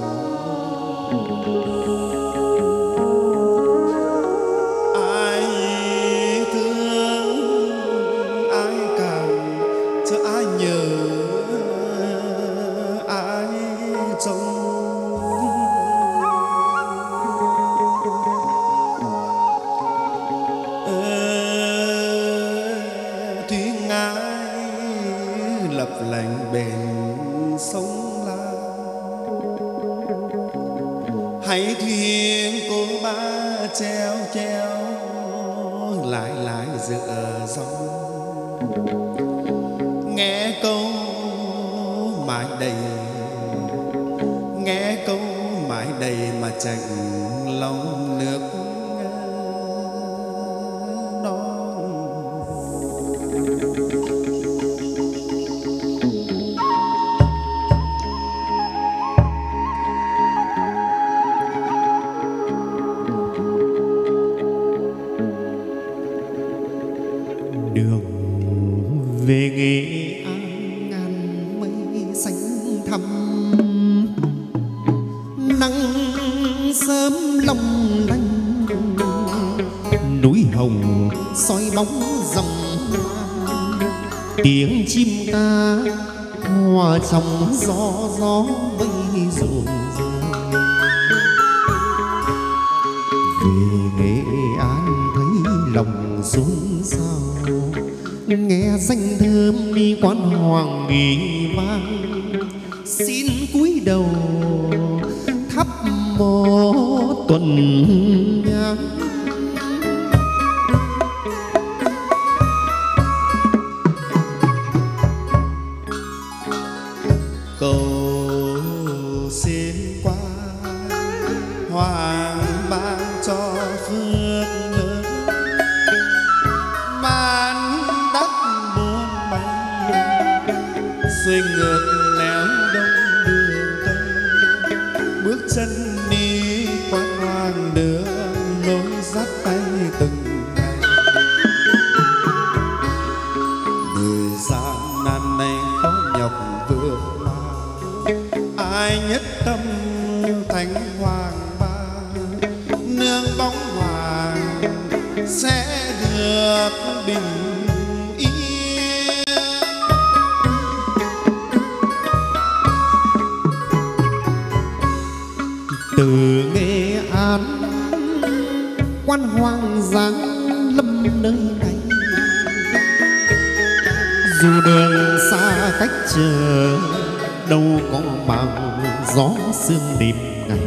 Ai thương, ai cảm, cho ai nhớ, ai trông. Thúy ngái lập lành bền sông Lam, hãy thuyền cô ba treo treo lại lại dựa dòng. Nghe câu mãi đầy, nghe câu mãi đầy mà chạnh lòng nước đường về Nghệ An ngàn mây xanh thẳm, nắng sớm long lanh, núi hồng soi bóng dòng, tiếng chim ca hòa trong gió gió mây rộn ràng. Về Nghệ An thấy lòng xôn xao, nghe danh thơm đi quan hoàng nghỉ vang. Xin cúi đầu thắp một tuần nhang, cầu xin qua hoàng ban cho phước lớn, ban đắp buông bay xuôi ngược nẻo đông đường tây, bước chân đi quan hoa ai nhất tâm thánh hoàng ba, nương bóng hoàng sẽ được bình yên. Từ Nghệ An quan hoàng giáng lâm nơi này, dù đường xa cách chờ đâu có màng gió sương đêm ngày.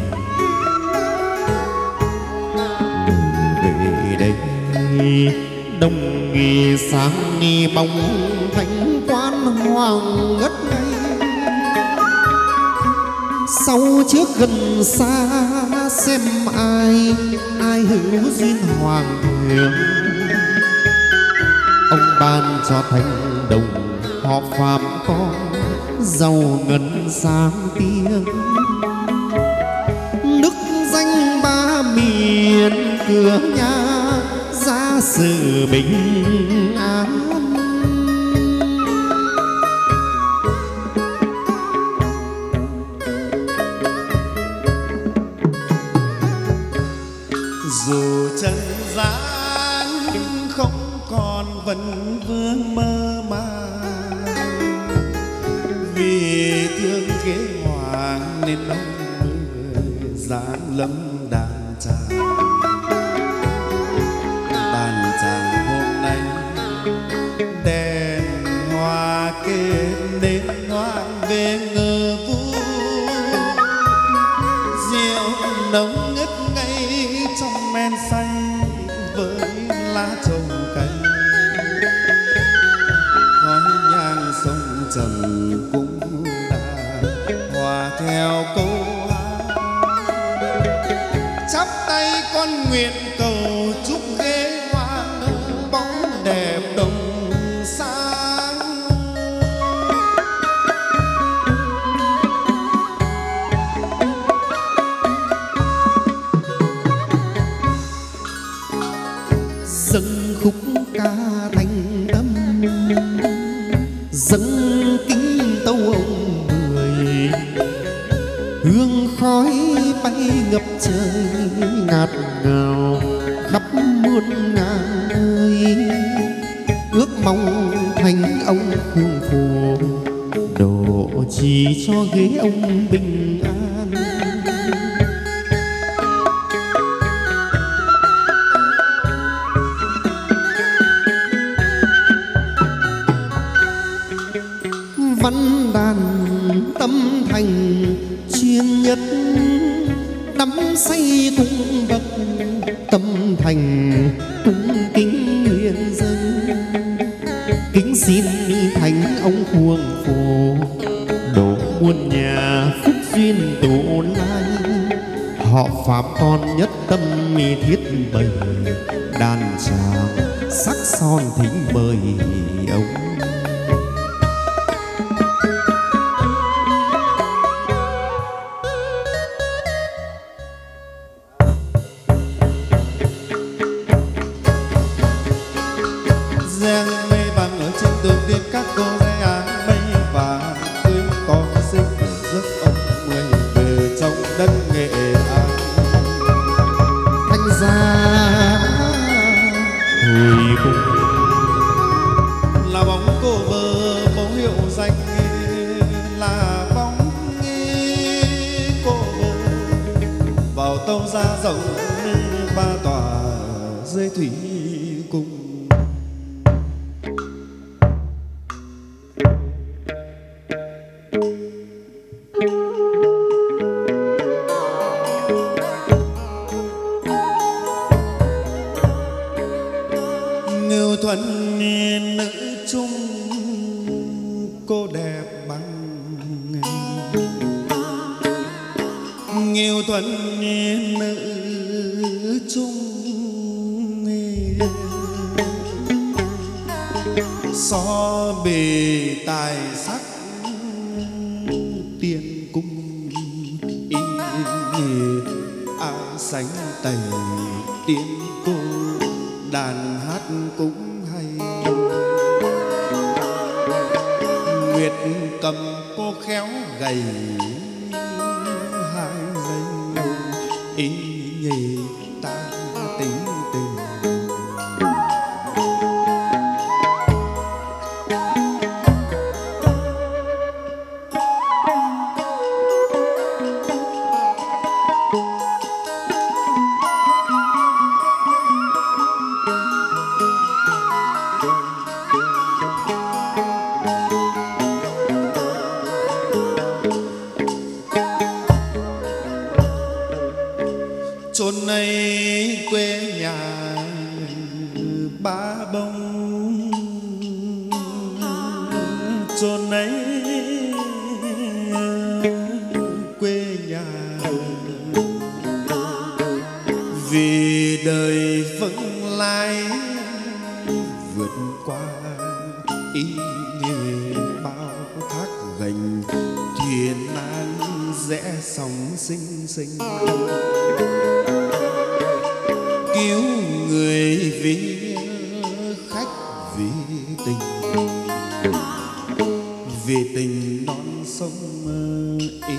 Người về đây đông nghì sáng nghi bóng thánh quan hoàng ngất ngây, sau trước gần xa xem ai hữu duyên hoàng thượng. Ông ban cho thành đồng họ phạm con giàu ngân sáng tiếng, đức danh ba miền cửa nhà gia sự bình an. Dù chân gian không còn vẫn vương mơ màng, vì thương ghế hoàng nên ông mưa giáng lâm đàn tràng. Đàn tràng hôm nay đèn hoa kết nên hoang về ngơ vũ, rượu nồng ngất ngây trong men xanh với lá trầu cây. Khói nhang sông trầm cũng đã hòa theo câu hát, chắp tay con nguyện cầu chúc ghế hoàng bóng đẹp đồng sáng. Dâng khúc ca thành tâm, dâng kính tâu ông mười, hương khói bay ngập trời ngạt ngào khắp muôn ngàn nơi. Ước mong thành ông khuôn phù độ trì cho ghế ông bình an. Văn đàn tâm thành chuyên nhất, đắm say cung bậc tâm thành cung kính nguyện dân. Kính xin thánh ông khuông phù độ muôn nhà phúc duyên tụ lai. Họ phạm con nhất tâm thiết bày, đàn tràng sắc son thính mời ông. Giang mây bằng ở trên tường tiên các cô gái áng mây vàng tươi con xinh rước ông mười về trong đất Nghệ An. Thanh gia hồi cùng Là bóng cô bơ bố hiệu danh, là bóng cô bơ vào tâu ra rộng ba tòa dưới thủy cung. Ngưu thuận nữ trung cô đẹp bằng, Ngưu thuận nữ trung so bề tài sắc tiên cung áo sánh tẩy tiên cô đàn hát cũng hay. Nguyệt cầm cô khéo gầy ý nhị ta tính tình. Chốn này quê nhà Ba Bông, chốn này quê nhà vì đời vững lai vượt qua ý nghĩa bao thác gành thuyền nan rẽ sóng sinh sinh cứu người vì khách vì tình non sông ý.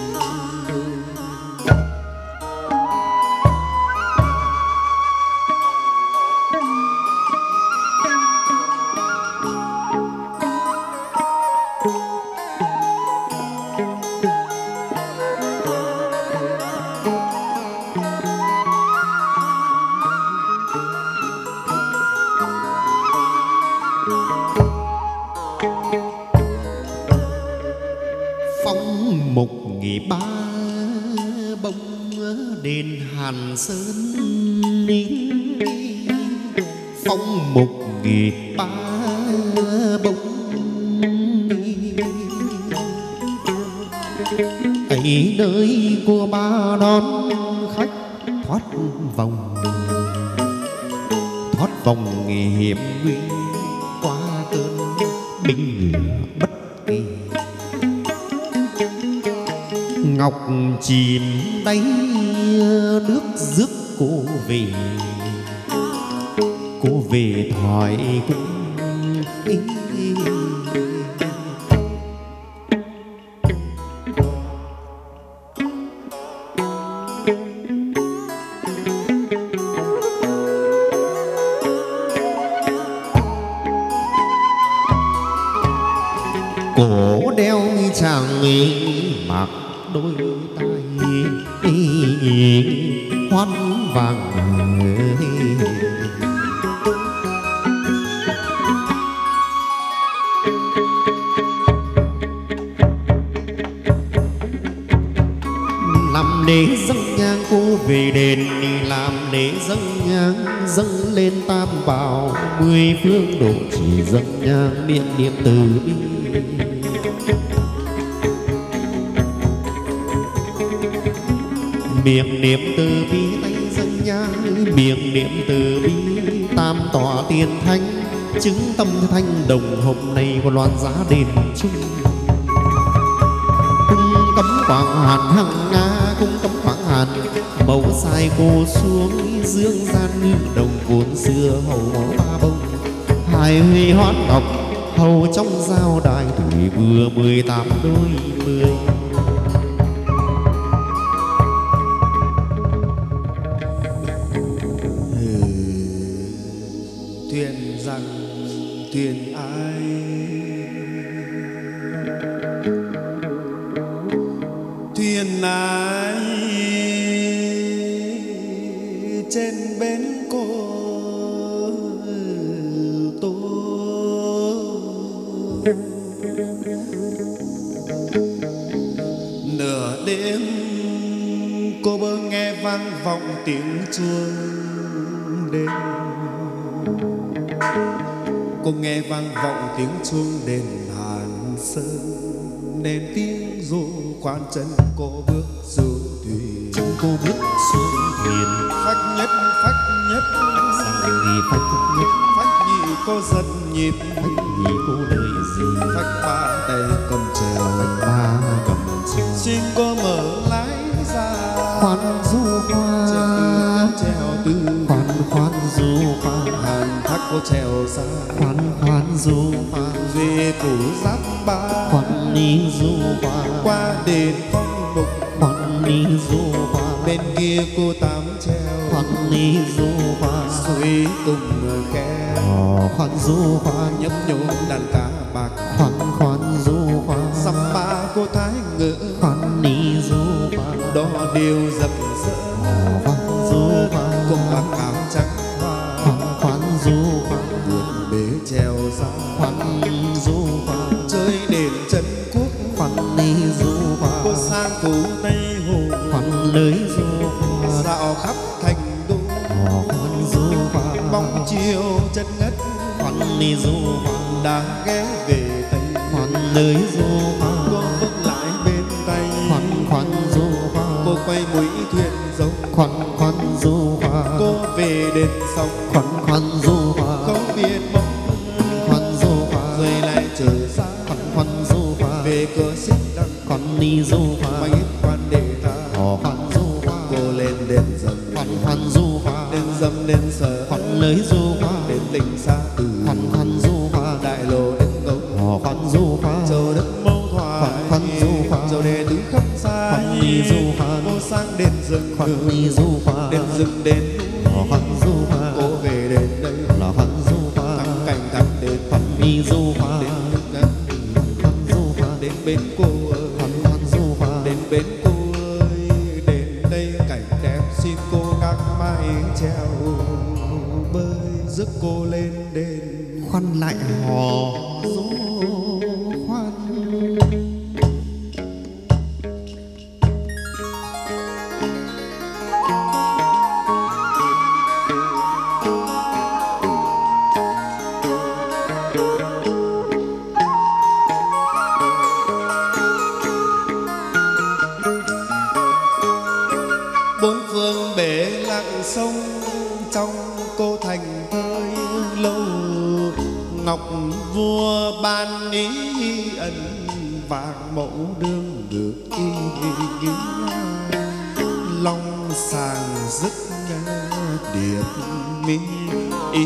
Phong mục nghỉ Ba Bông đền Hàn Sơn, phong mục nghỉ Ba Bông ấy nơi của ba đón khách thoát vòng hiểm nguy qua cơn binh ngựa bất kỳ. Ngọc chìm đáy nước rước cô về thoại cũng cổ đeo chàng mặc đôi tay hoan vàng làm lễ dâng nhang cô về đền, làm lễ dâng nhang dâng lên tam bảo 10 phương độ, chỉ dâng nhang niệm từ bi. Miệng niệm từ bi tay dâng nhang, miệng niệm từ bi tam tọa tiền thánh, chứng tâm thanh đồng hôm nay của loan giá đền chung. Cung cấm quảng hàn hằng nga, cung cấm quảng hàn màu sai cô xuống dương gian như đồng vốn xưa hầu máu Ba Bông. Hai huy hoán ngọc hầu trong giao đại tuổi vừa 18 đôi 10. Thuyền rằng thuyền ai thuyền ai trên bến cô tô. Nửa đêm cô bơ nghe vang vọng tiếng chuông đêm, cô nghe vang vọng tiếng chuông đền Hàn Sơn, nên tiếng ru khoan chân cô bước xuống thuyền. Chân cô bước xuống thuyền, phách nhất rằng gì phách nhất, phách nhị cô giật nhịp, phách nhị cô đời gì, phách ba tay cầm chèo, phách ba cầm chèo. xin cô mở lái ra Khoan du khoan chèo tư, khoan du khoan Hàn thác cô chèo xa, khoan du khoan về phủ Giáp Ba, khoan ni du khoan qua đền Phong Mục, khoan ni du khoan bên kia cô tám treo khoan ni du hoa suối cùng khe khoan du hoa nhấp nhô đàn cá bạc khoan du hoa dăm ba cô thái ngựa khoan ni du hoa đo điều dập dỡ khoan du hoa cùng bạc áo trắng hoa khoan du hoa vượt bể treo ra khoan du hoa chơi đền chân quốc khoan ni du hoa cô sang phủ tây hồ khoan lưới du hoa dạo khắp thành đô khoan du hoa bóng chiều chân ngất khoan ni du hoa đã ghé về tây khoan lưới du hoa cô bước lại bên tay khoan du hoa cô quay mũi thuyền dâu khoan du hoa cô về đền sông khoan du hoa không biết bóng khoan du hoa rồi lại trở ra khoan du hoa về cửa xích đằng khoan ni du hoa mấy quan để ta khoan du hoa cô lên đền dầm khoan du hoa đền dầm đền sở khoan lưới du hoa đền linh xa từ khoan du hoa đại lộ đến ngông khoan du hoa châu đất mâu thoại khoan du hoa châu đề đứng khắp xa khoan ni du hoa cô sang đền rừng khoan ni du hoa đền rừng đền khoan du hoa cô về đền đây là khoan du hoa thắng cảnh thắng đền khoan ni du hoa đến nước ngân khoan du hoa đến bên cô ơi khoan du hoa đến bên cô ơi đến đây cảnh đẹp xin cô gác mái treo bơi rước cô lên đền khoan lại hò du khoan bốn phương bể lặng sông trong cô thành thơi lâu ngọc vua ban ý ân vàng mẫu đương được y long sàng dứt điệp mi ý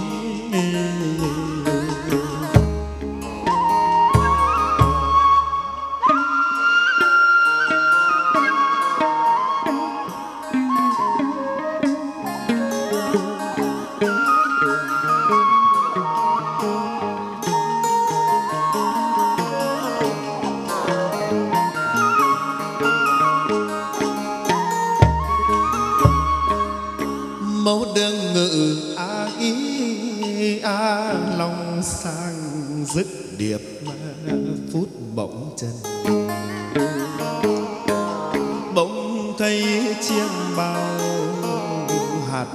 mẫu đương ngự a ý a long sang dứt điệp phút bỗng chân bỗng thấy chiêm bao hạt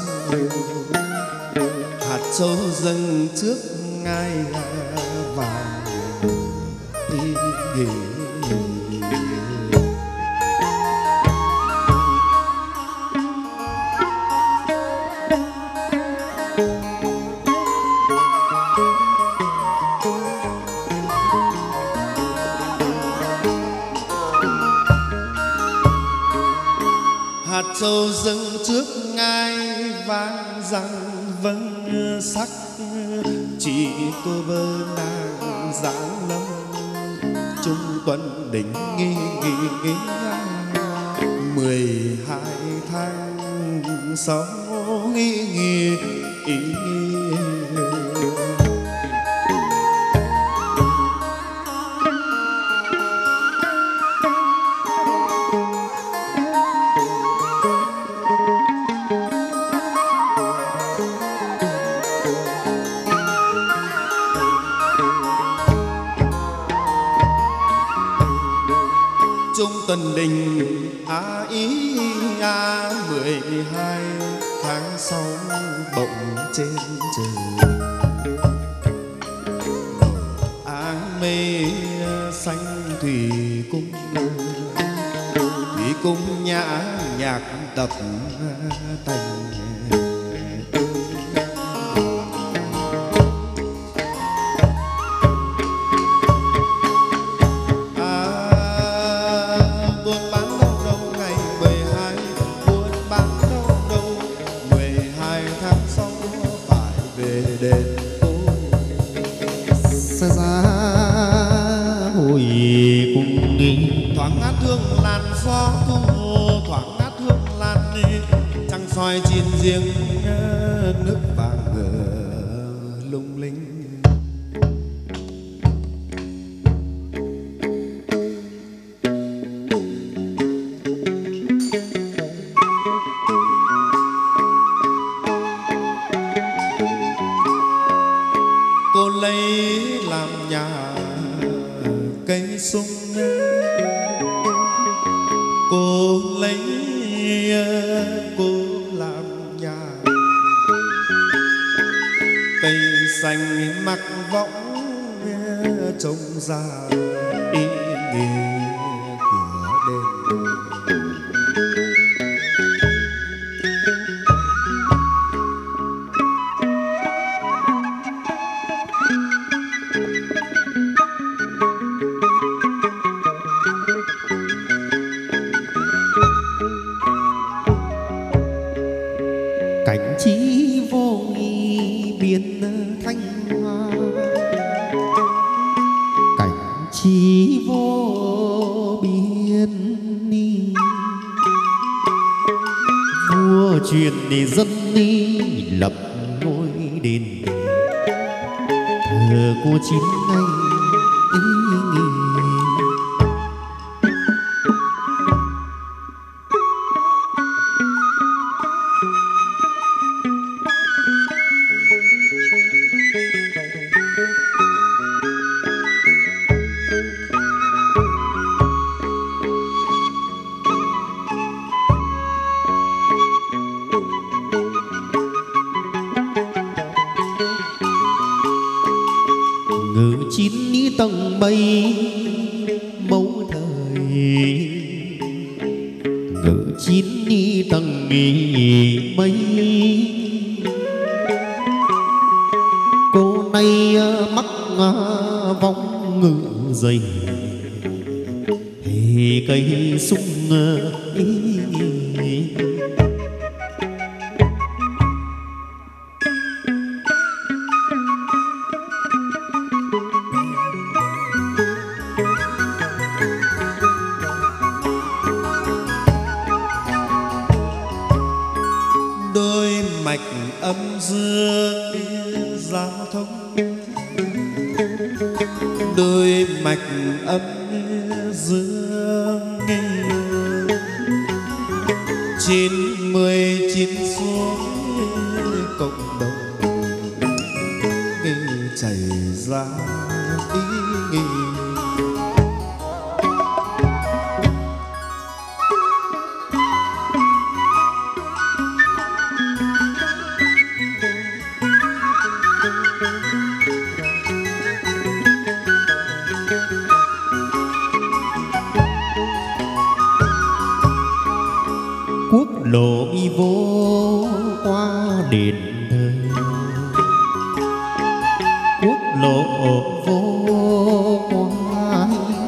châu dâng trước ngai vàng hạt châu dâng trước ngai vang rằng vâng sắc chỉ cô vơ nàng dáng lâm trung tuần đỉnh nghi 12 tháng 6 nghi trung tuần đình a ý a 12 tháng 6 bỗng trên trời áng mê xanh thủy cung nhã nhạc tập thành thoáng ngát hương làn gió thu thoảng ngát hương soi chín giếng nước vàng lung linh. Cô lấy làm nhà cây sung, cô lấy cô làm nhà cây xanh mặc võng trông ra ý nghĩa cửa đền. Cảnh trí vô nghi biến thanh hoa, cảnh trí vô biên ni. Vua truyền để dân đi lập ngôi đền, thờ cô 9 ngày ý nghỉ. Ngự 9 tầng mây mẫu thời, ngự 9 tầng mây. Cô này mắc vong ngự dày, thì cây sung đôi mạch âm dương giao thông, đôi mạch âm dương 99 suối cộng đồng chảy ra ý nghĩ. quốc lộ đi vô qua đền thờ, quốc lộ vô qua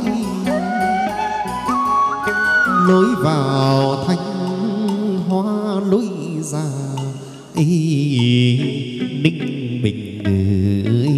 lối vào thanh hoa, lối ra Ninh Bình ơi.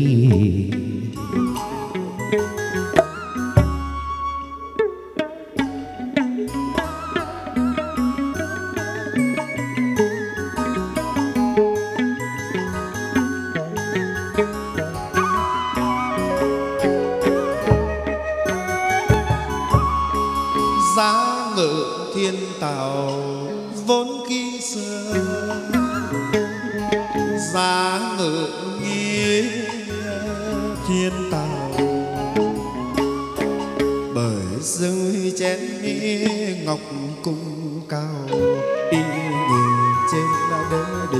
Giá ngự thiên tảo vốn khi xưa, giá ngự nghĩa thiên tảo bởi dưng chén ngọc cung cao, y nhìn trên đế đình.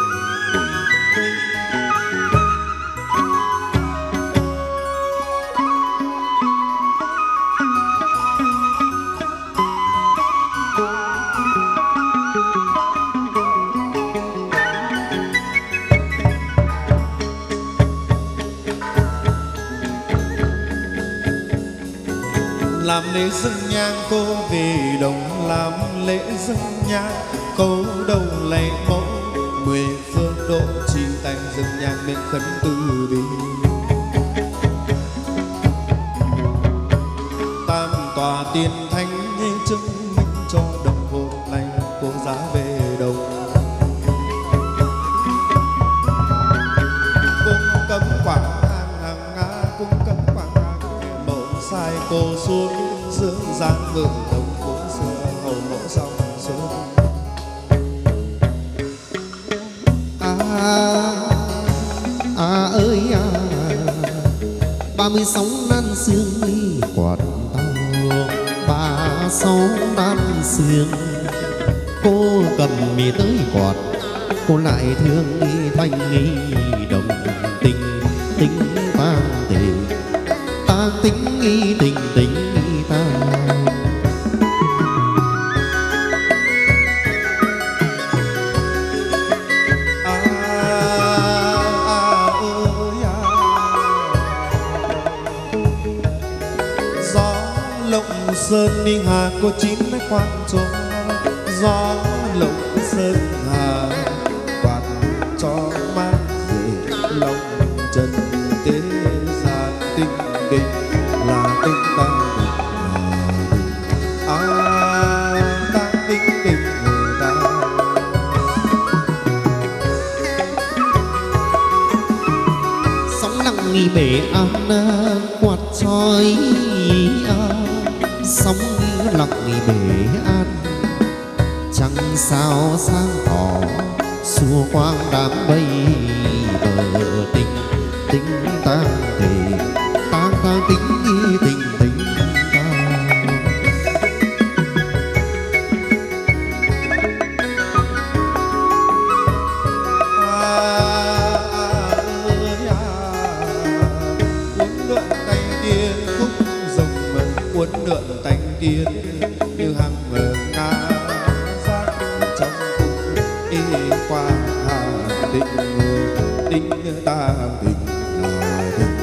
Làm lễ dâng nhang cô về đồng, làm lễ dâng nhang câu đầu lạy mẫu, 10 phương độ trì thành dâng nhang nên khấn từ bi. Tam tòa tiên thánh chứng minh cho đồng hồn này cô giá về đồng. cô xuống dương gian vượng đồng phố xưa hầu mộ sông sớm. Ơi 36 nan xương quạt tao 36 nan xương. Cô cầm mì tới quạt, cô lại thương thanh đồng tình tình tang tình tang tính tình tình tang. Sơn Ninh Hà có 9 quan cho gió lộng sơn hà quạt cho mát rời lòng trần tế ra tinh định là tinh tăng ta tinh tình người ta. Sóng lặng nghi bể an quạt trói sóng lặng bể an chẳng sao sáng tỏ xua quang đám mây bờ tình tình tang tình tang tang tính tình tình tang. Uốn lượn tay tiên khúc rồng uốn lượn tay tiên như hàng nga giác trong cung y qua định định ta định là định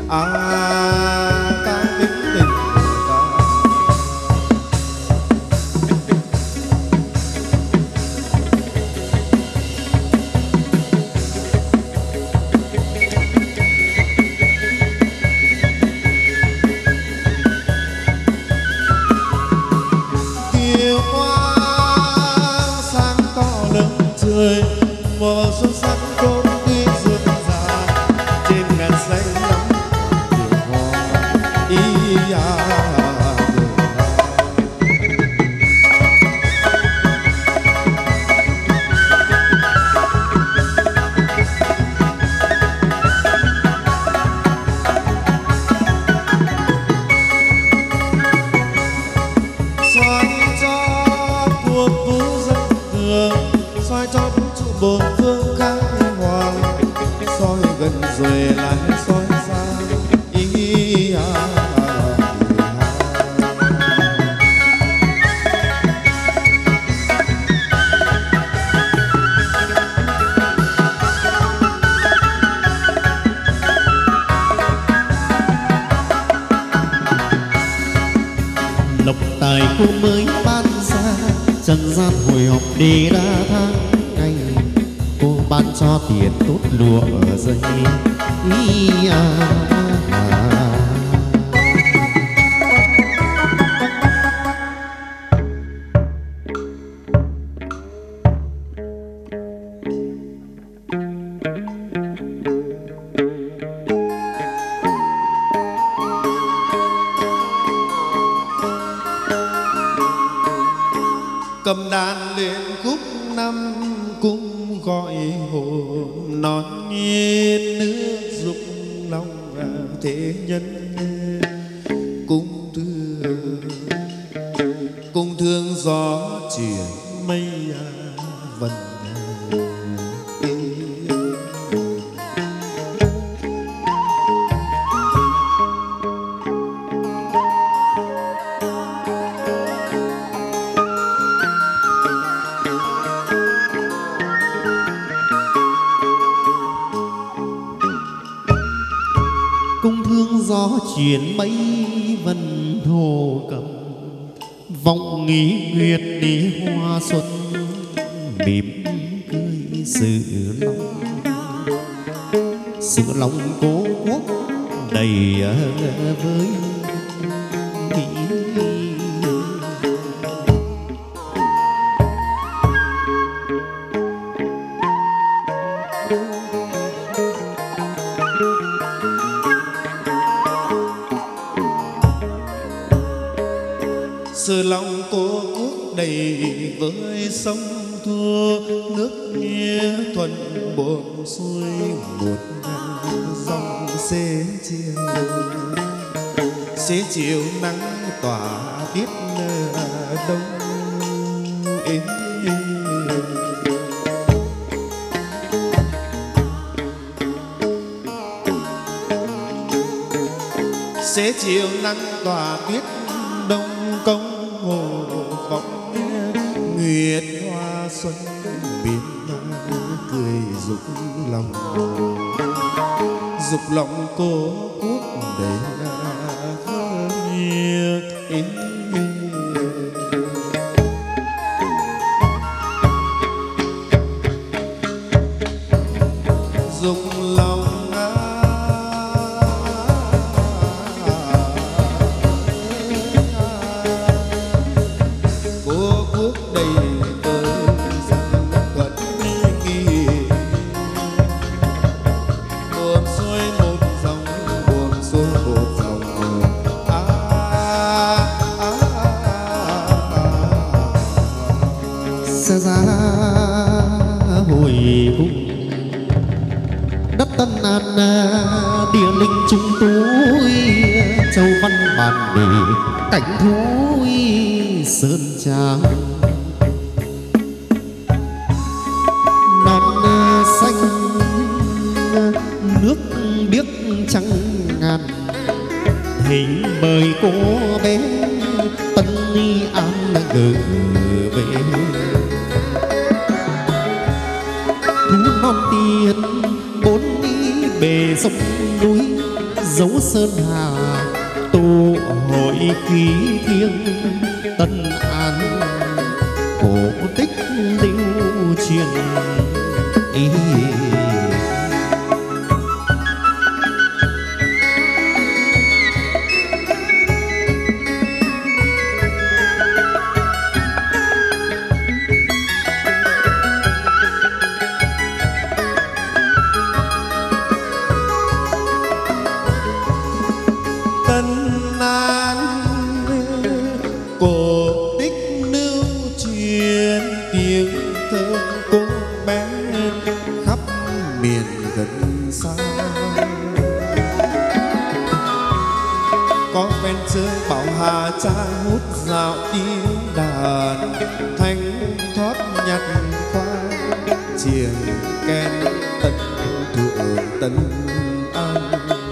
ta định định ta. Mùa xuân sắc đón tươi rộn ràng trên ngàn xanh lắm đường hoa ý xoay cho cuộc vũ dân thường, xoay cho bốn phương khác hoàng, soi gần rồi lại soi xa lộc tài cô mới ban ra trần gian hồi hộp đi đa tháng ngày. Cô ban cho tiền tốt lúa ở dây cầm đàn lên khúc năm cung gọi hồn non nhiên nước dục lòng thế nhân cung thương gió chuyển mây vần. cung thương gió chuyển mây vần thổ cầm vọng nghĩ nguyệt đi hoa xuân mỉm cười sự lòng cố quốc đầy với Sự lòng cô cuốc đầy với sông thua, nước nghĩa thuận buồm xuôi một ngàn dòng xế chiều nắng tỏa tiết đông êm. Xế chiều nắng tỏa tiết đông công hồ vọng nguyệt hoa xuân biển cười dục lòng cô cuốc đầy dục lòng cô cuốc đầy với dòng thuận nghi, buồm xuôi một dòng xa ra hồi cung đất Tân An địa linh chúng tôi châu văn bản để cảnh thúi sơn trang non xanh nước biếc trắng ngàn hình mời cô bé Tân An gửi về thú non tiên bốn đi bề sông núi dấu sơn hà tô hội khí thiêng Tân An cổ tích lưu truyền ý. Bảo hà cha hút dạo tiếng đàn thanh thoát nhặt khoai chiềng ken tận thượng Tân An.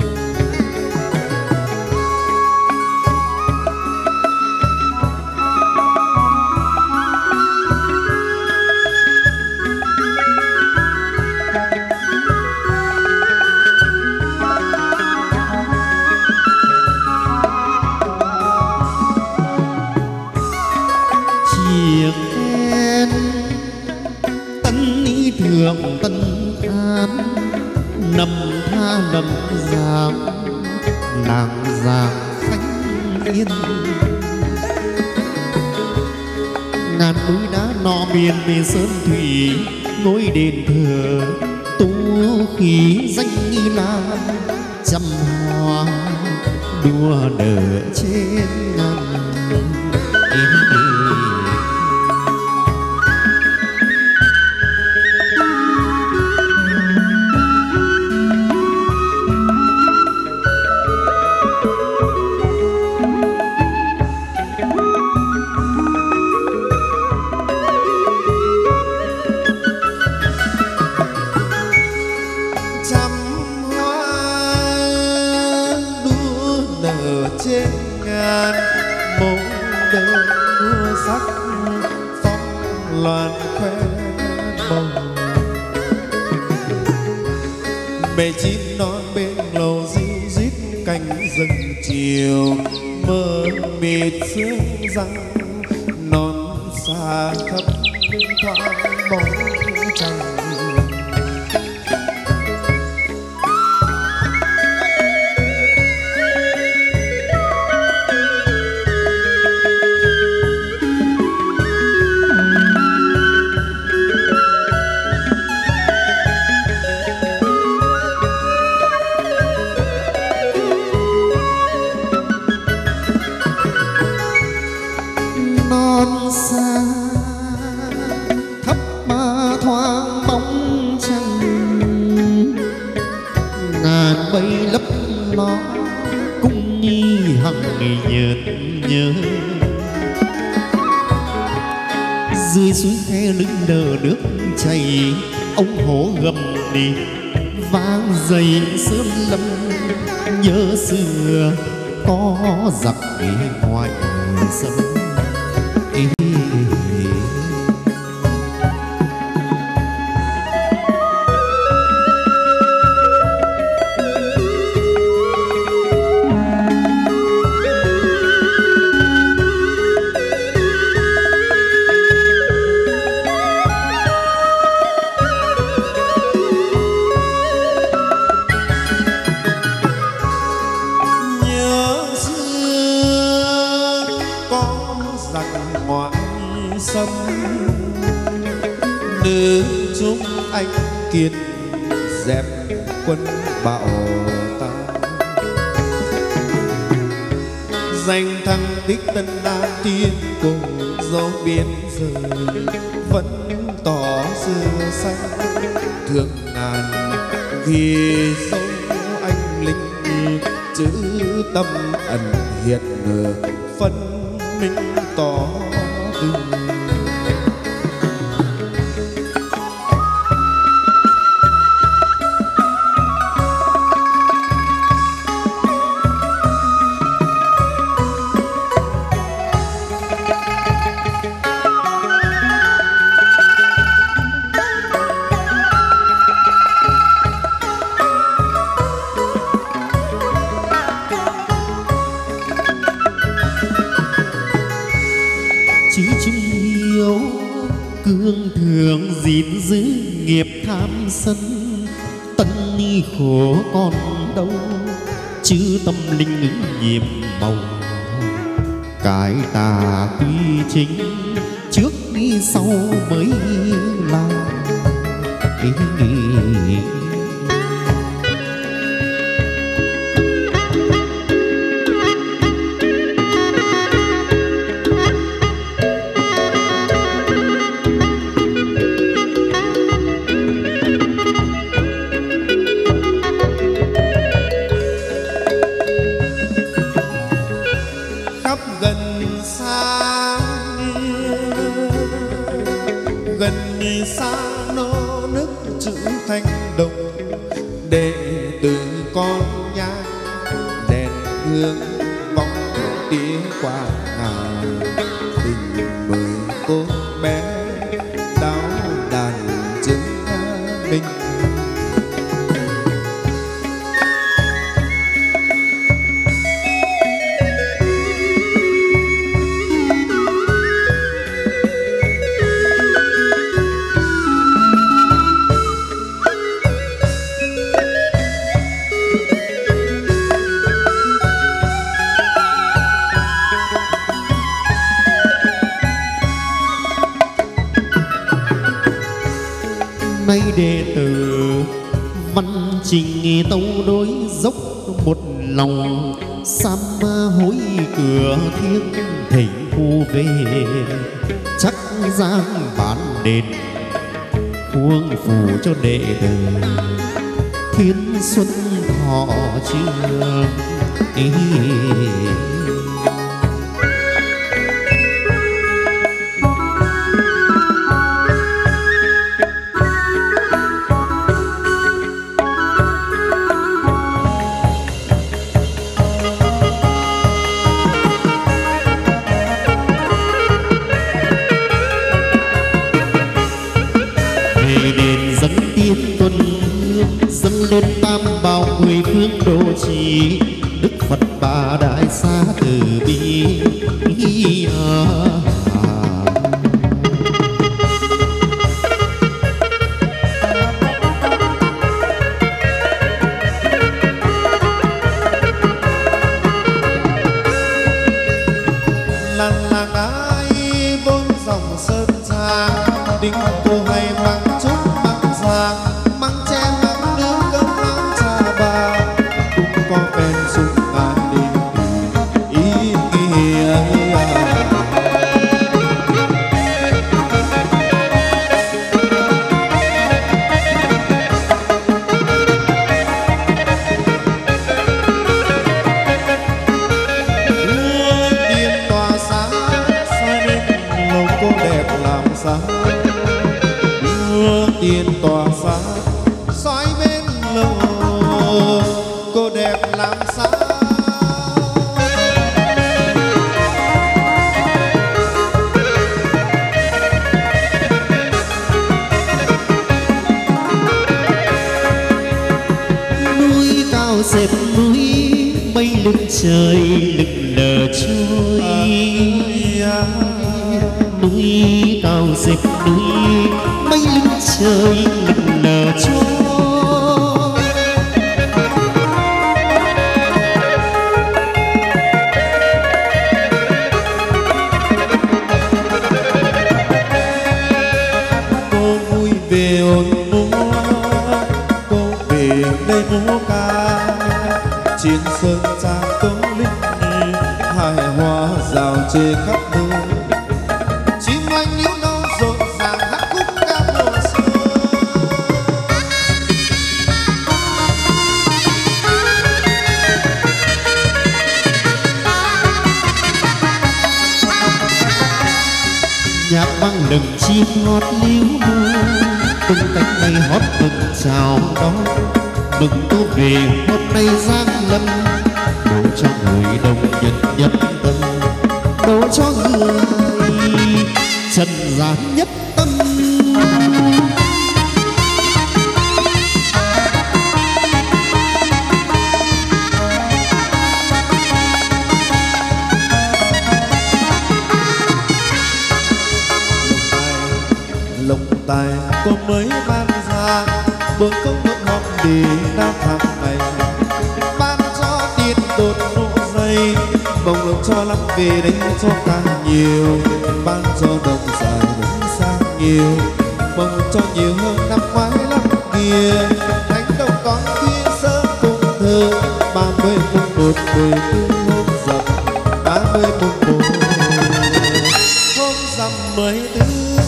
Thượng Tân An nằm tha nằm giang nàng giang khánh yên ngàn núi đá nọ miền về sơn thủy ngôi đền thờ tú khí danh nghi lan trăm hoa đua nở trên ngàn bầy chim non bên lầu ríu rít cánh rừng chiều mơ mịt sương răng non xa thấp thoáng bóng trăng. xa thấp mà thoáng bóng trăng, ngàn mây lấp ló cung nhi hằng nhợt nhớ. Dưới suối khe lưng đờ nước chảy, ông hổ gầm đi vang dày sơn lâm. Nhớ xưa có giặc ngoài sân. Kiên dẹp quân bạo tàn, danh thắng đích Tân An Tiên cùng dấu biên giới vẫn tỏ xưa xanh. Thương ngàn ghi dấu anh linh, chữ tâm ẩn hiện phân minh tỏ từng. Nghiệp tham sân tân ni khổ còn đâu, chứ tâm linh ứng nhiệm màu. Cái tà quy chính trước đi sau mới làm ý nghĩ. nay đệ tử văn trình tâu đối dốc một lòng, sám hối cửa thiêng thỉnh khu về, chắc giang bán đền khuôn phù cho đệ tử thiên xuân thọ trường ý. Lên tam bảo mười phương độ trì, Đức Phật Ba Đại Xá Từ Bi. Làng làng ai vốn dòng sơn trang, đinh cô hay mang chút mang giang, mang che có bên sung ngàn đi ý nghĩa. trời lững lờ trôi, núi cao xếp núi mây lưng trời lững lờ trôi. Cô vui về ôi múa, cô về đây múa ca, chiến sơn trang tướng lính hài hòa rào chê khắp nơi. Chim anh níu nâu rộn ràng hát khúc ca mùa xuân. Nhạc vang lừng chim hót líu lo, tung cánh bay hót mừng chào đón. Mừng tôi về hôm nay giáng lâm, đổ cho người đồng nhân nhất tâm, đổ cho người trần gian nhất tâm. Lộc tài cô mới ban ra, bữa công nước ngọt đi đã tháng ngày. Ban cho tiền đột nụ dây, bồng lộc cho lắm về đây cho càng nhiều. Ban cho đồng dài đứng sang nhiều, bồng cho nhiều hơn năm ngoái lắm kia. Thánh đồng con kia sớm cùng thơ, 30 mùng 1 14 hôm rằm, 30 mùng 1 hôm rằm 14.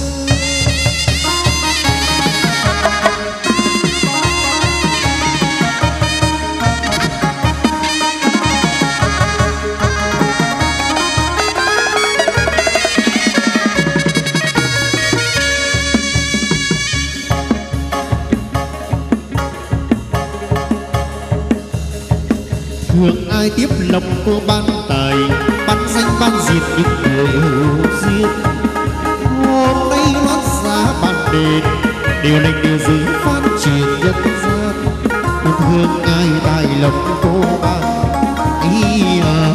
Thương ai tiếp lộc cô ban tài, ban danh ban diệt những người hữu duyên. Hôm nay lót giá ban đền, điều lệnh điều giữ phát triển nhân gian. Thương ai tài lộc cô ban ý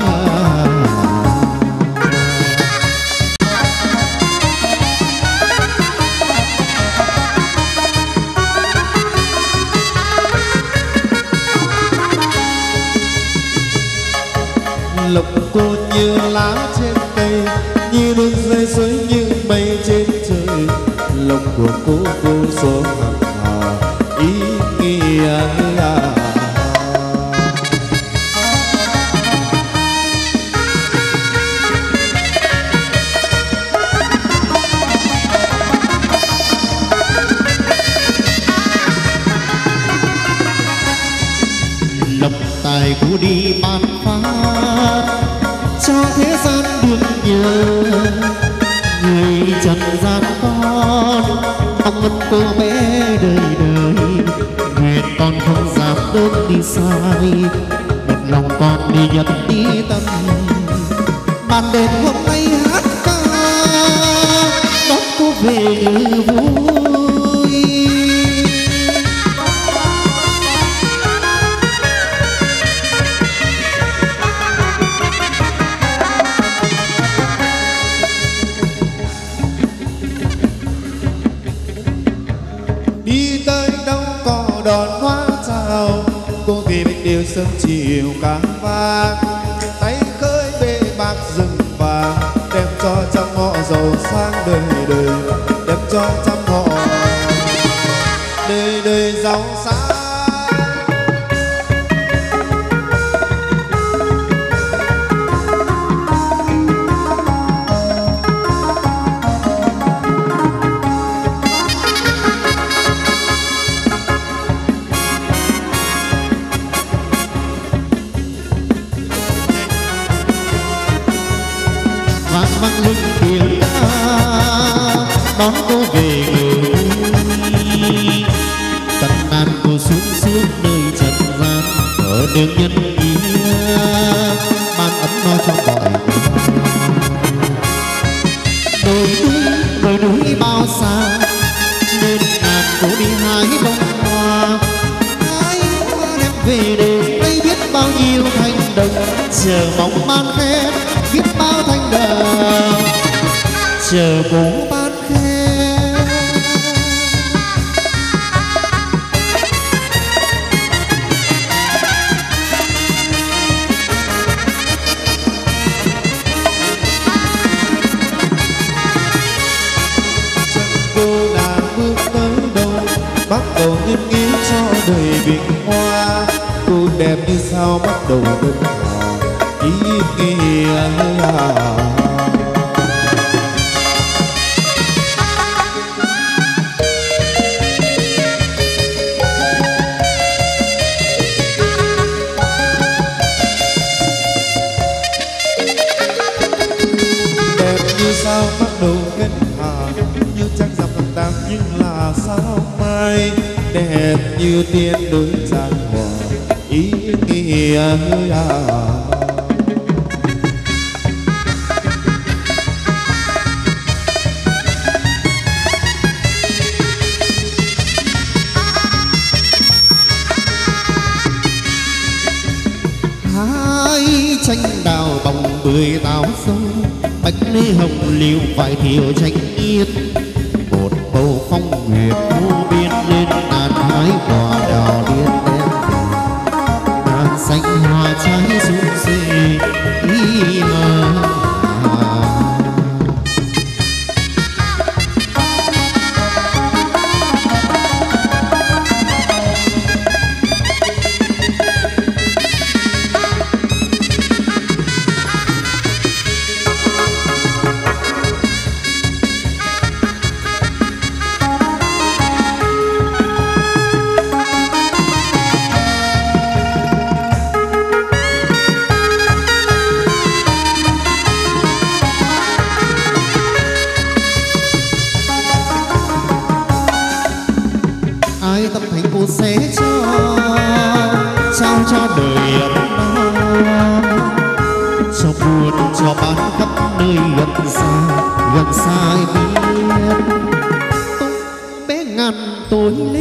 lộc cô như lá trên cây, như nước rơi rơi như mây trên trời. Lộc của cô vô số hằng hà ý nghĩa. lộc tài cô đi ban phát, cho thế gian được nhờ. Người trần gian con mong ơn cô bé đời đời, nguyện con không dám đơn đi sai, một lòng con đi nhận đi tâm. Ban đêm hôm nay hát ca đón cô về như vui. Đi tới đâu có đón hoa chào, cô về bên điều sớm chiều cáng vàng. Tay khơi bê bạc rừng vàng, đem cho trăm họ giàu sang đời đời, đem cho trăm họ đời đời giàu sang. Vang lên tiếng ca đón cô về người vui. Tận nan cô xuống xuống nơi trần gian, ở đường nhân nghĩa ban ấm no cho mọi người. Đồi núi bao xa nên ngàn cô đi hái bông hoa, hái hoa đem về để đây biết bao nhiêu thành đông chờ mong ban khen biết bao thanh đờm chờ bố ban khen. Cô nàng bước tới đâu bắt đầu nhân nghĩ cho đời bình hoa. Cô đẹp như sao bắt đầu đơn hòa ý nghĩa. Đẹp như sao bắt đầu kết hòa như trăng rằm tháng 8 nhưng là sao mai. Đẹp như tiên đối trang hòa ý nghĩa. Hai tranh đào bồng bưởi táo sâu bạch lê hồng liễu vải thiều tranh yết một bầu phong nguyệt vô biên lên đàn hái quả đào điên đen đàn xanh hoa trái rụng rơi ý mơ. Ai tâm thành cô sẽ trao cho đời ấm no cho buồn cho bán khắp nơi gần xa ai biết bé ngàn tối ly.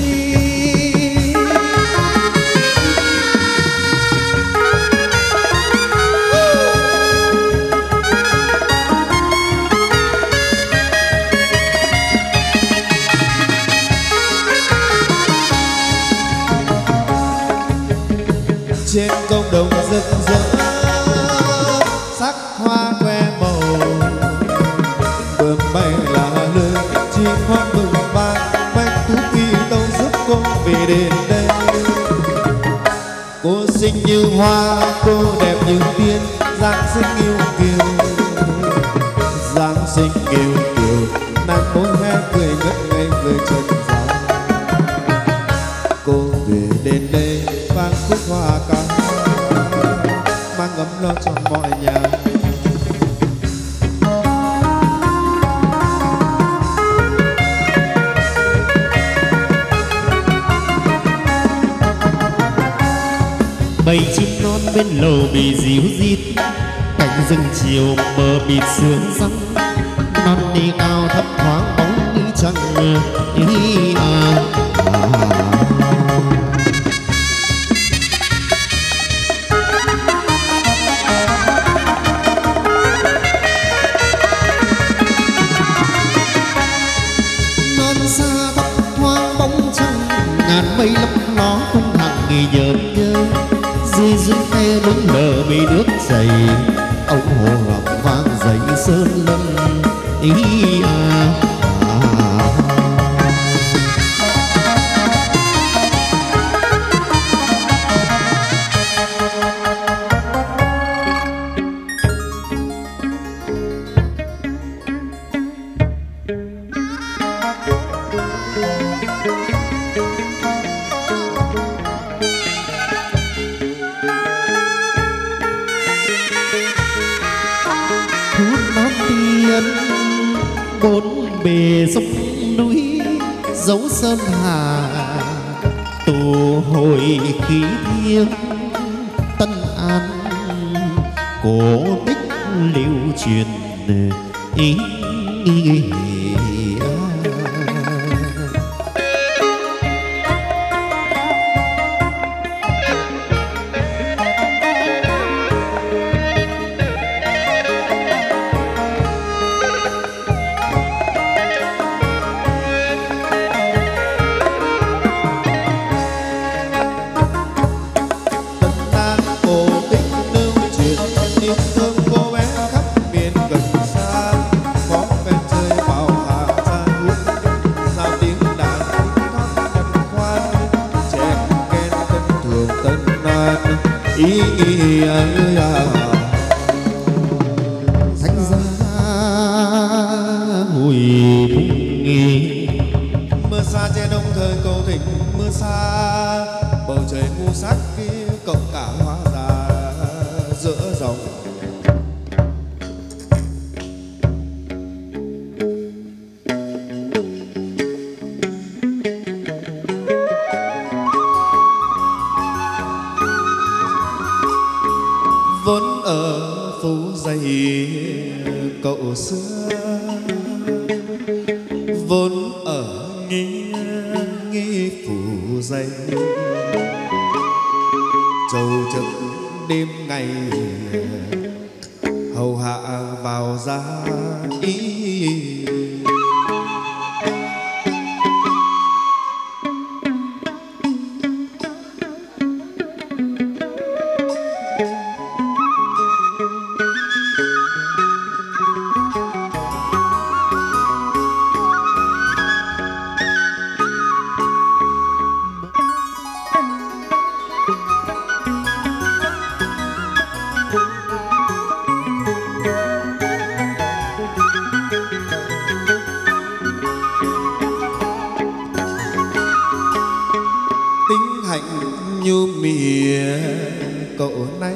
Trên công đồng rực rỡ sắc hoa que màu bướm bay là lơi chim hoan mừng vang bách thú kỳ tâu giúp cô về đến đây. Cô xinh như hoa cô đẹp như tiên dáng xinh yêu kiều dáng xinh yêu kiều nàng môi he cười ngất ngây cười chân dài. Cô về đến đây vang khúc hoa ca mang ấm lo cho mọi nhà. Bầy chim non bên lầu bị díu dít cánh rừng chiều mờ mịt sương răng non đi cao thấp thoáng bóng như trăng ý non xa thấp thoáng bóng trăng ngàn mây lấp ló tung hàng nghỉ nhợn nhơ dưới dưới khe bóng lờ bị nước chảy ông hồ ngọc vang dậy sơn lâm ý bốn bề sông núi dấu sơn hà tù hồi khí thiêng Tân An cổ tích lưu truyền ý nghĩa. ý ơi Thánh giá hồi phung nghi. Mưa xa che đông thời cầu thịnh, mưa xa bầu trời mu sắc kia cộng cả hoa già giữa dòng. Vốn ở phố dày cậu xưa, vốn ở nghi phủ dày, trầu trực đêm ngày hầu hạ vào gia ý. Nhu mìa cậu nay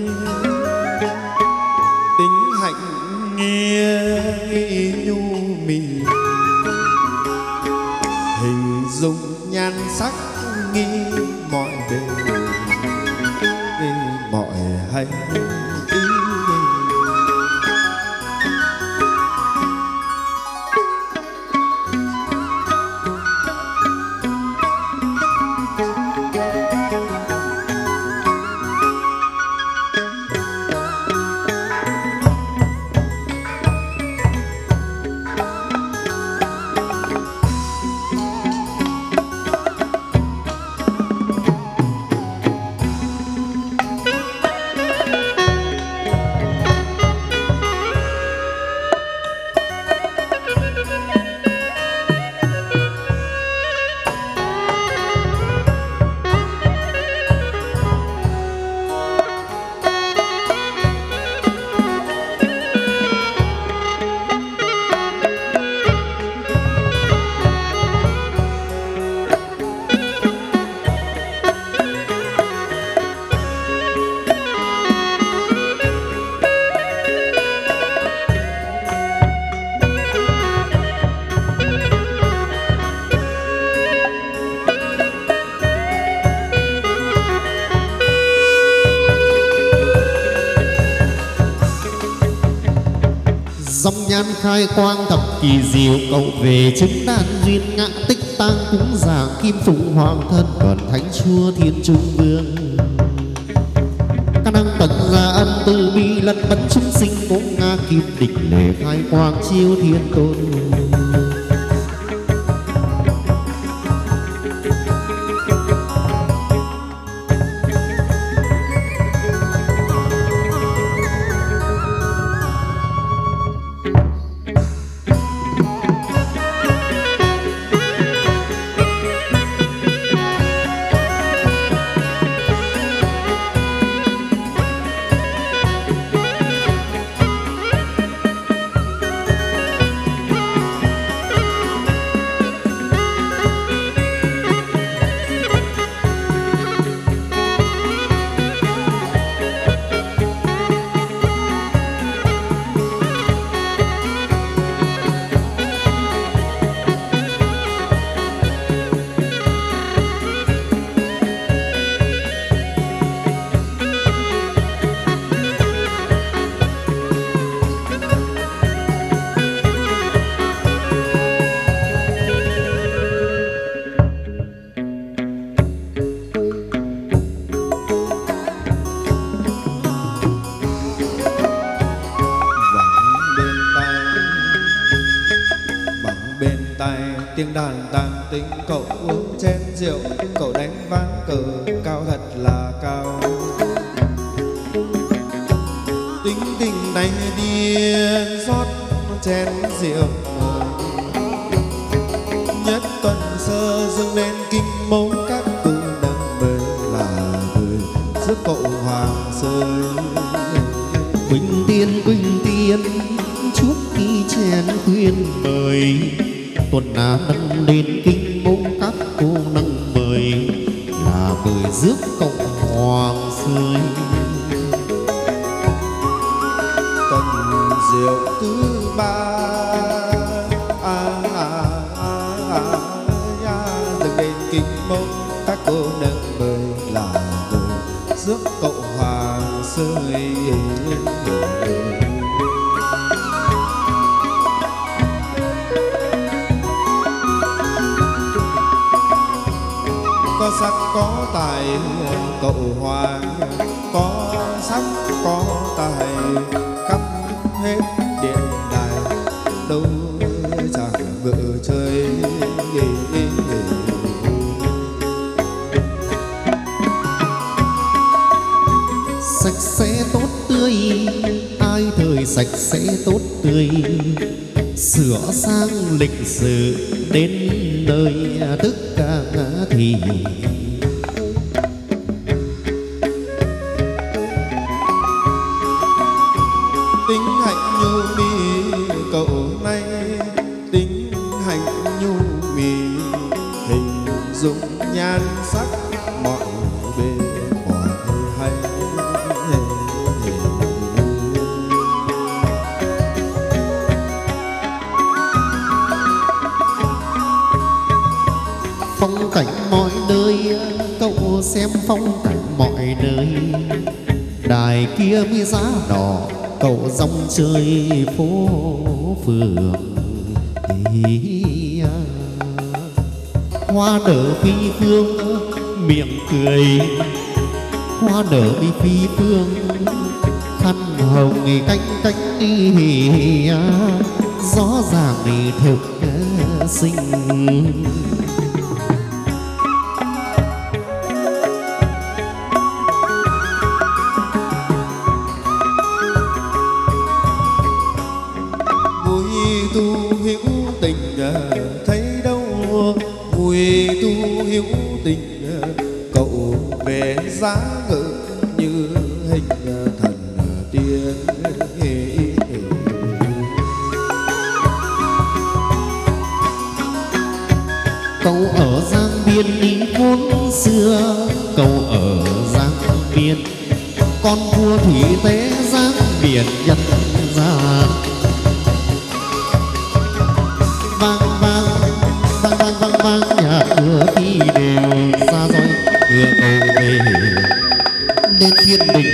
tính hạnh nghe nhu mìa, hình dung nhan sắc nghi mọi bề mọi hay ý. Dòng nhan khai quang thập kỳ diệu, cậu về chứng đan duyên ngã tích tang cúng giảng kim phụng hoàng thân, còn thánh chúa thiên trung vương ca năng tận ra ân từ bi lân bấn chúng sinh, cố nga kim địch lễ khai quang chiếu thiên tôn. tiếng đàn tàn tính, cậu uống chén rượu, cậu đánh ván cờ cao thật là cao. Tính tình đánh điên rót chén rượu, nhất tuần sơ dâng lên kinh môn các cụ nâng bề là người giúp cậu hòa rơi. Quỳnh tiên trước khi chén khuyên mời tuần á nâng lên kinh môn các cô nâng mời là mời rước cộng hoàng rơi. Cần rượu thứ ba dâng lên kinh môn các cô nâng mời là mời rước cậu hoàng rơi. Có sắc có tài cậu hoàng, có sắc có tài khắp hết điện đài, đâu chẳng vợ chơi. Sạch sẽ tốt tươi, ai thời sạch sẽ tốt tươi, sửa sang lịch sự đến nơi tất cả thì tính hạnh nhu mì cậu nay, tính hạnh nhu mì hình dung nhan sắc mọi bề mọi hay. phong cảnh mọi nơi, cậu xem phong cảnh mọi nơi. Đài kia mi giá đỏ, cậu dòng chơi phố phường. Hoa nở phi phương miệng cười, hoa nở đi phi phương khăn hồng cánh cánh đi, rõ ràng đi thực sinh. Thấy đâu vui tu hiếu tình, cậu về giá ngự như hình thần tiên. Cậu ở Giang Biên đi vốn xưa, cậu ở Giang Biên con vua thủy tế Giang Biển nhân gian. Vang nhà cửa khi đều xa roi, cửa cầu về lên thiên đình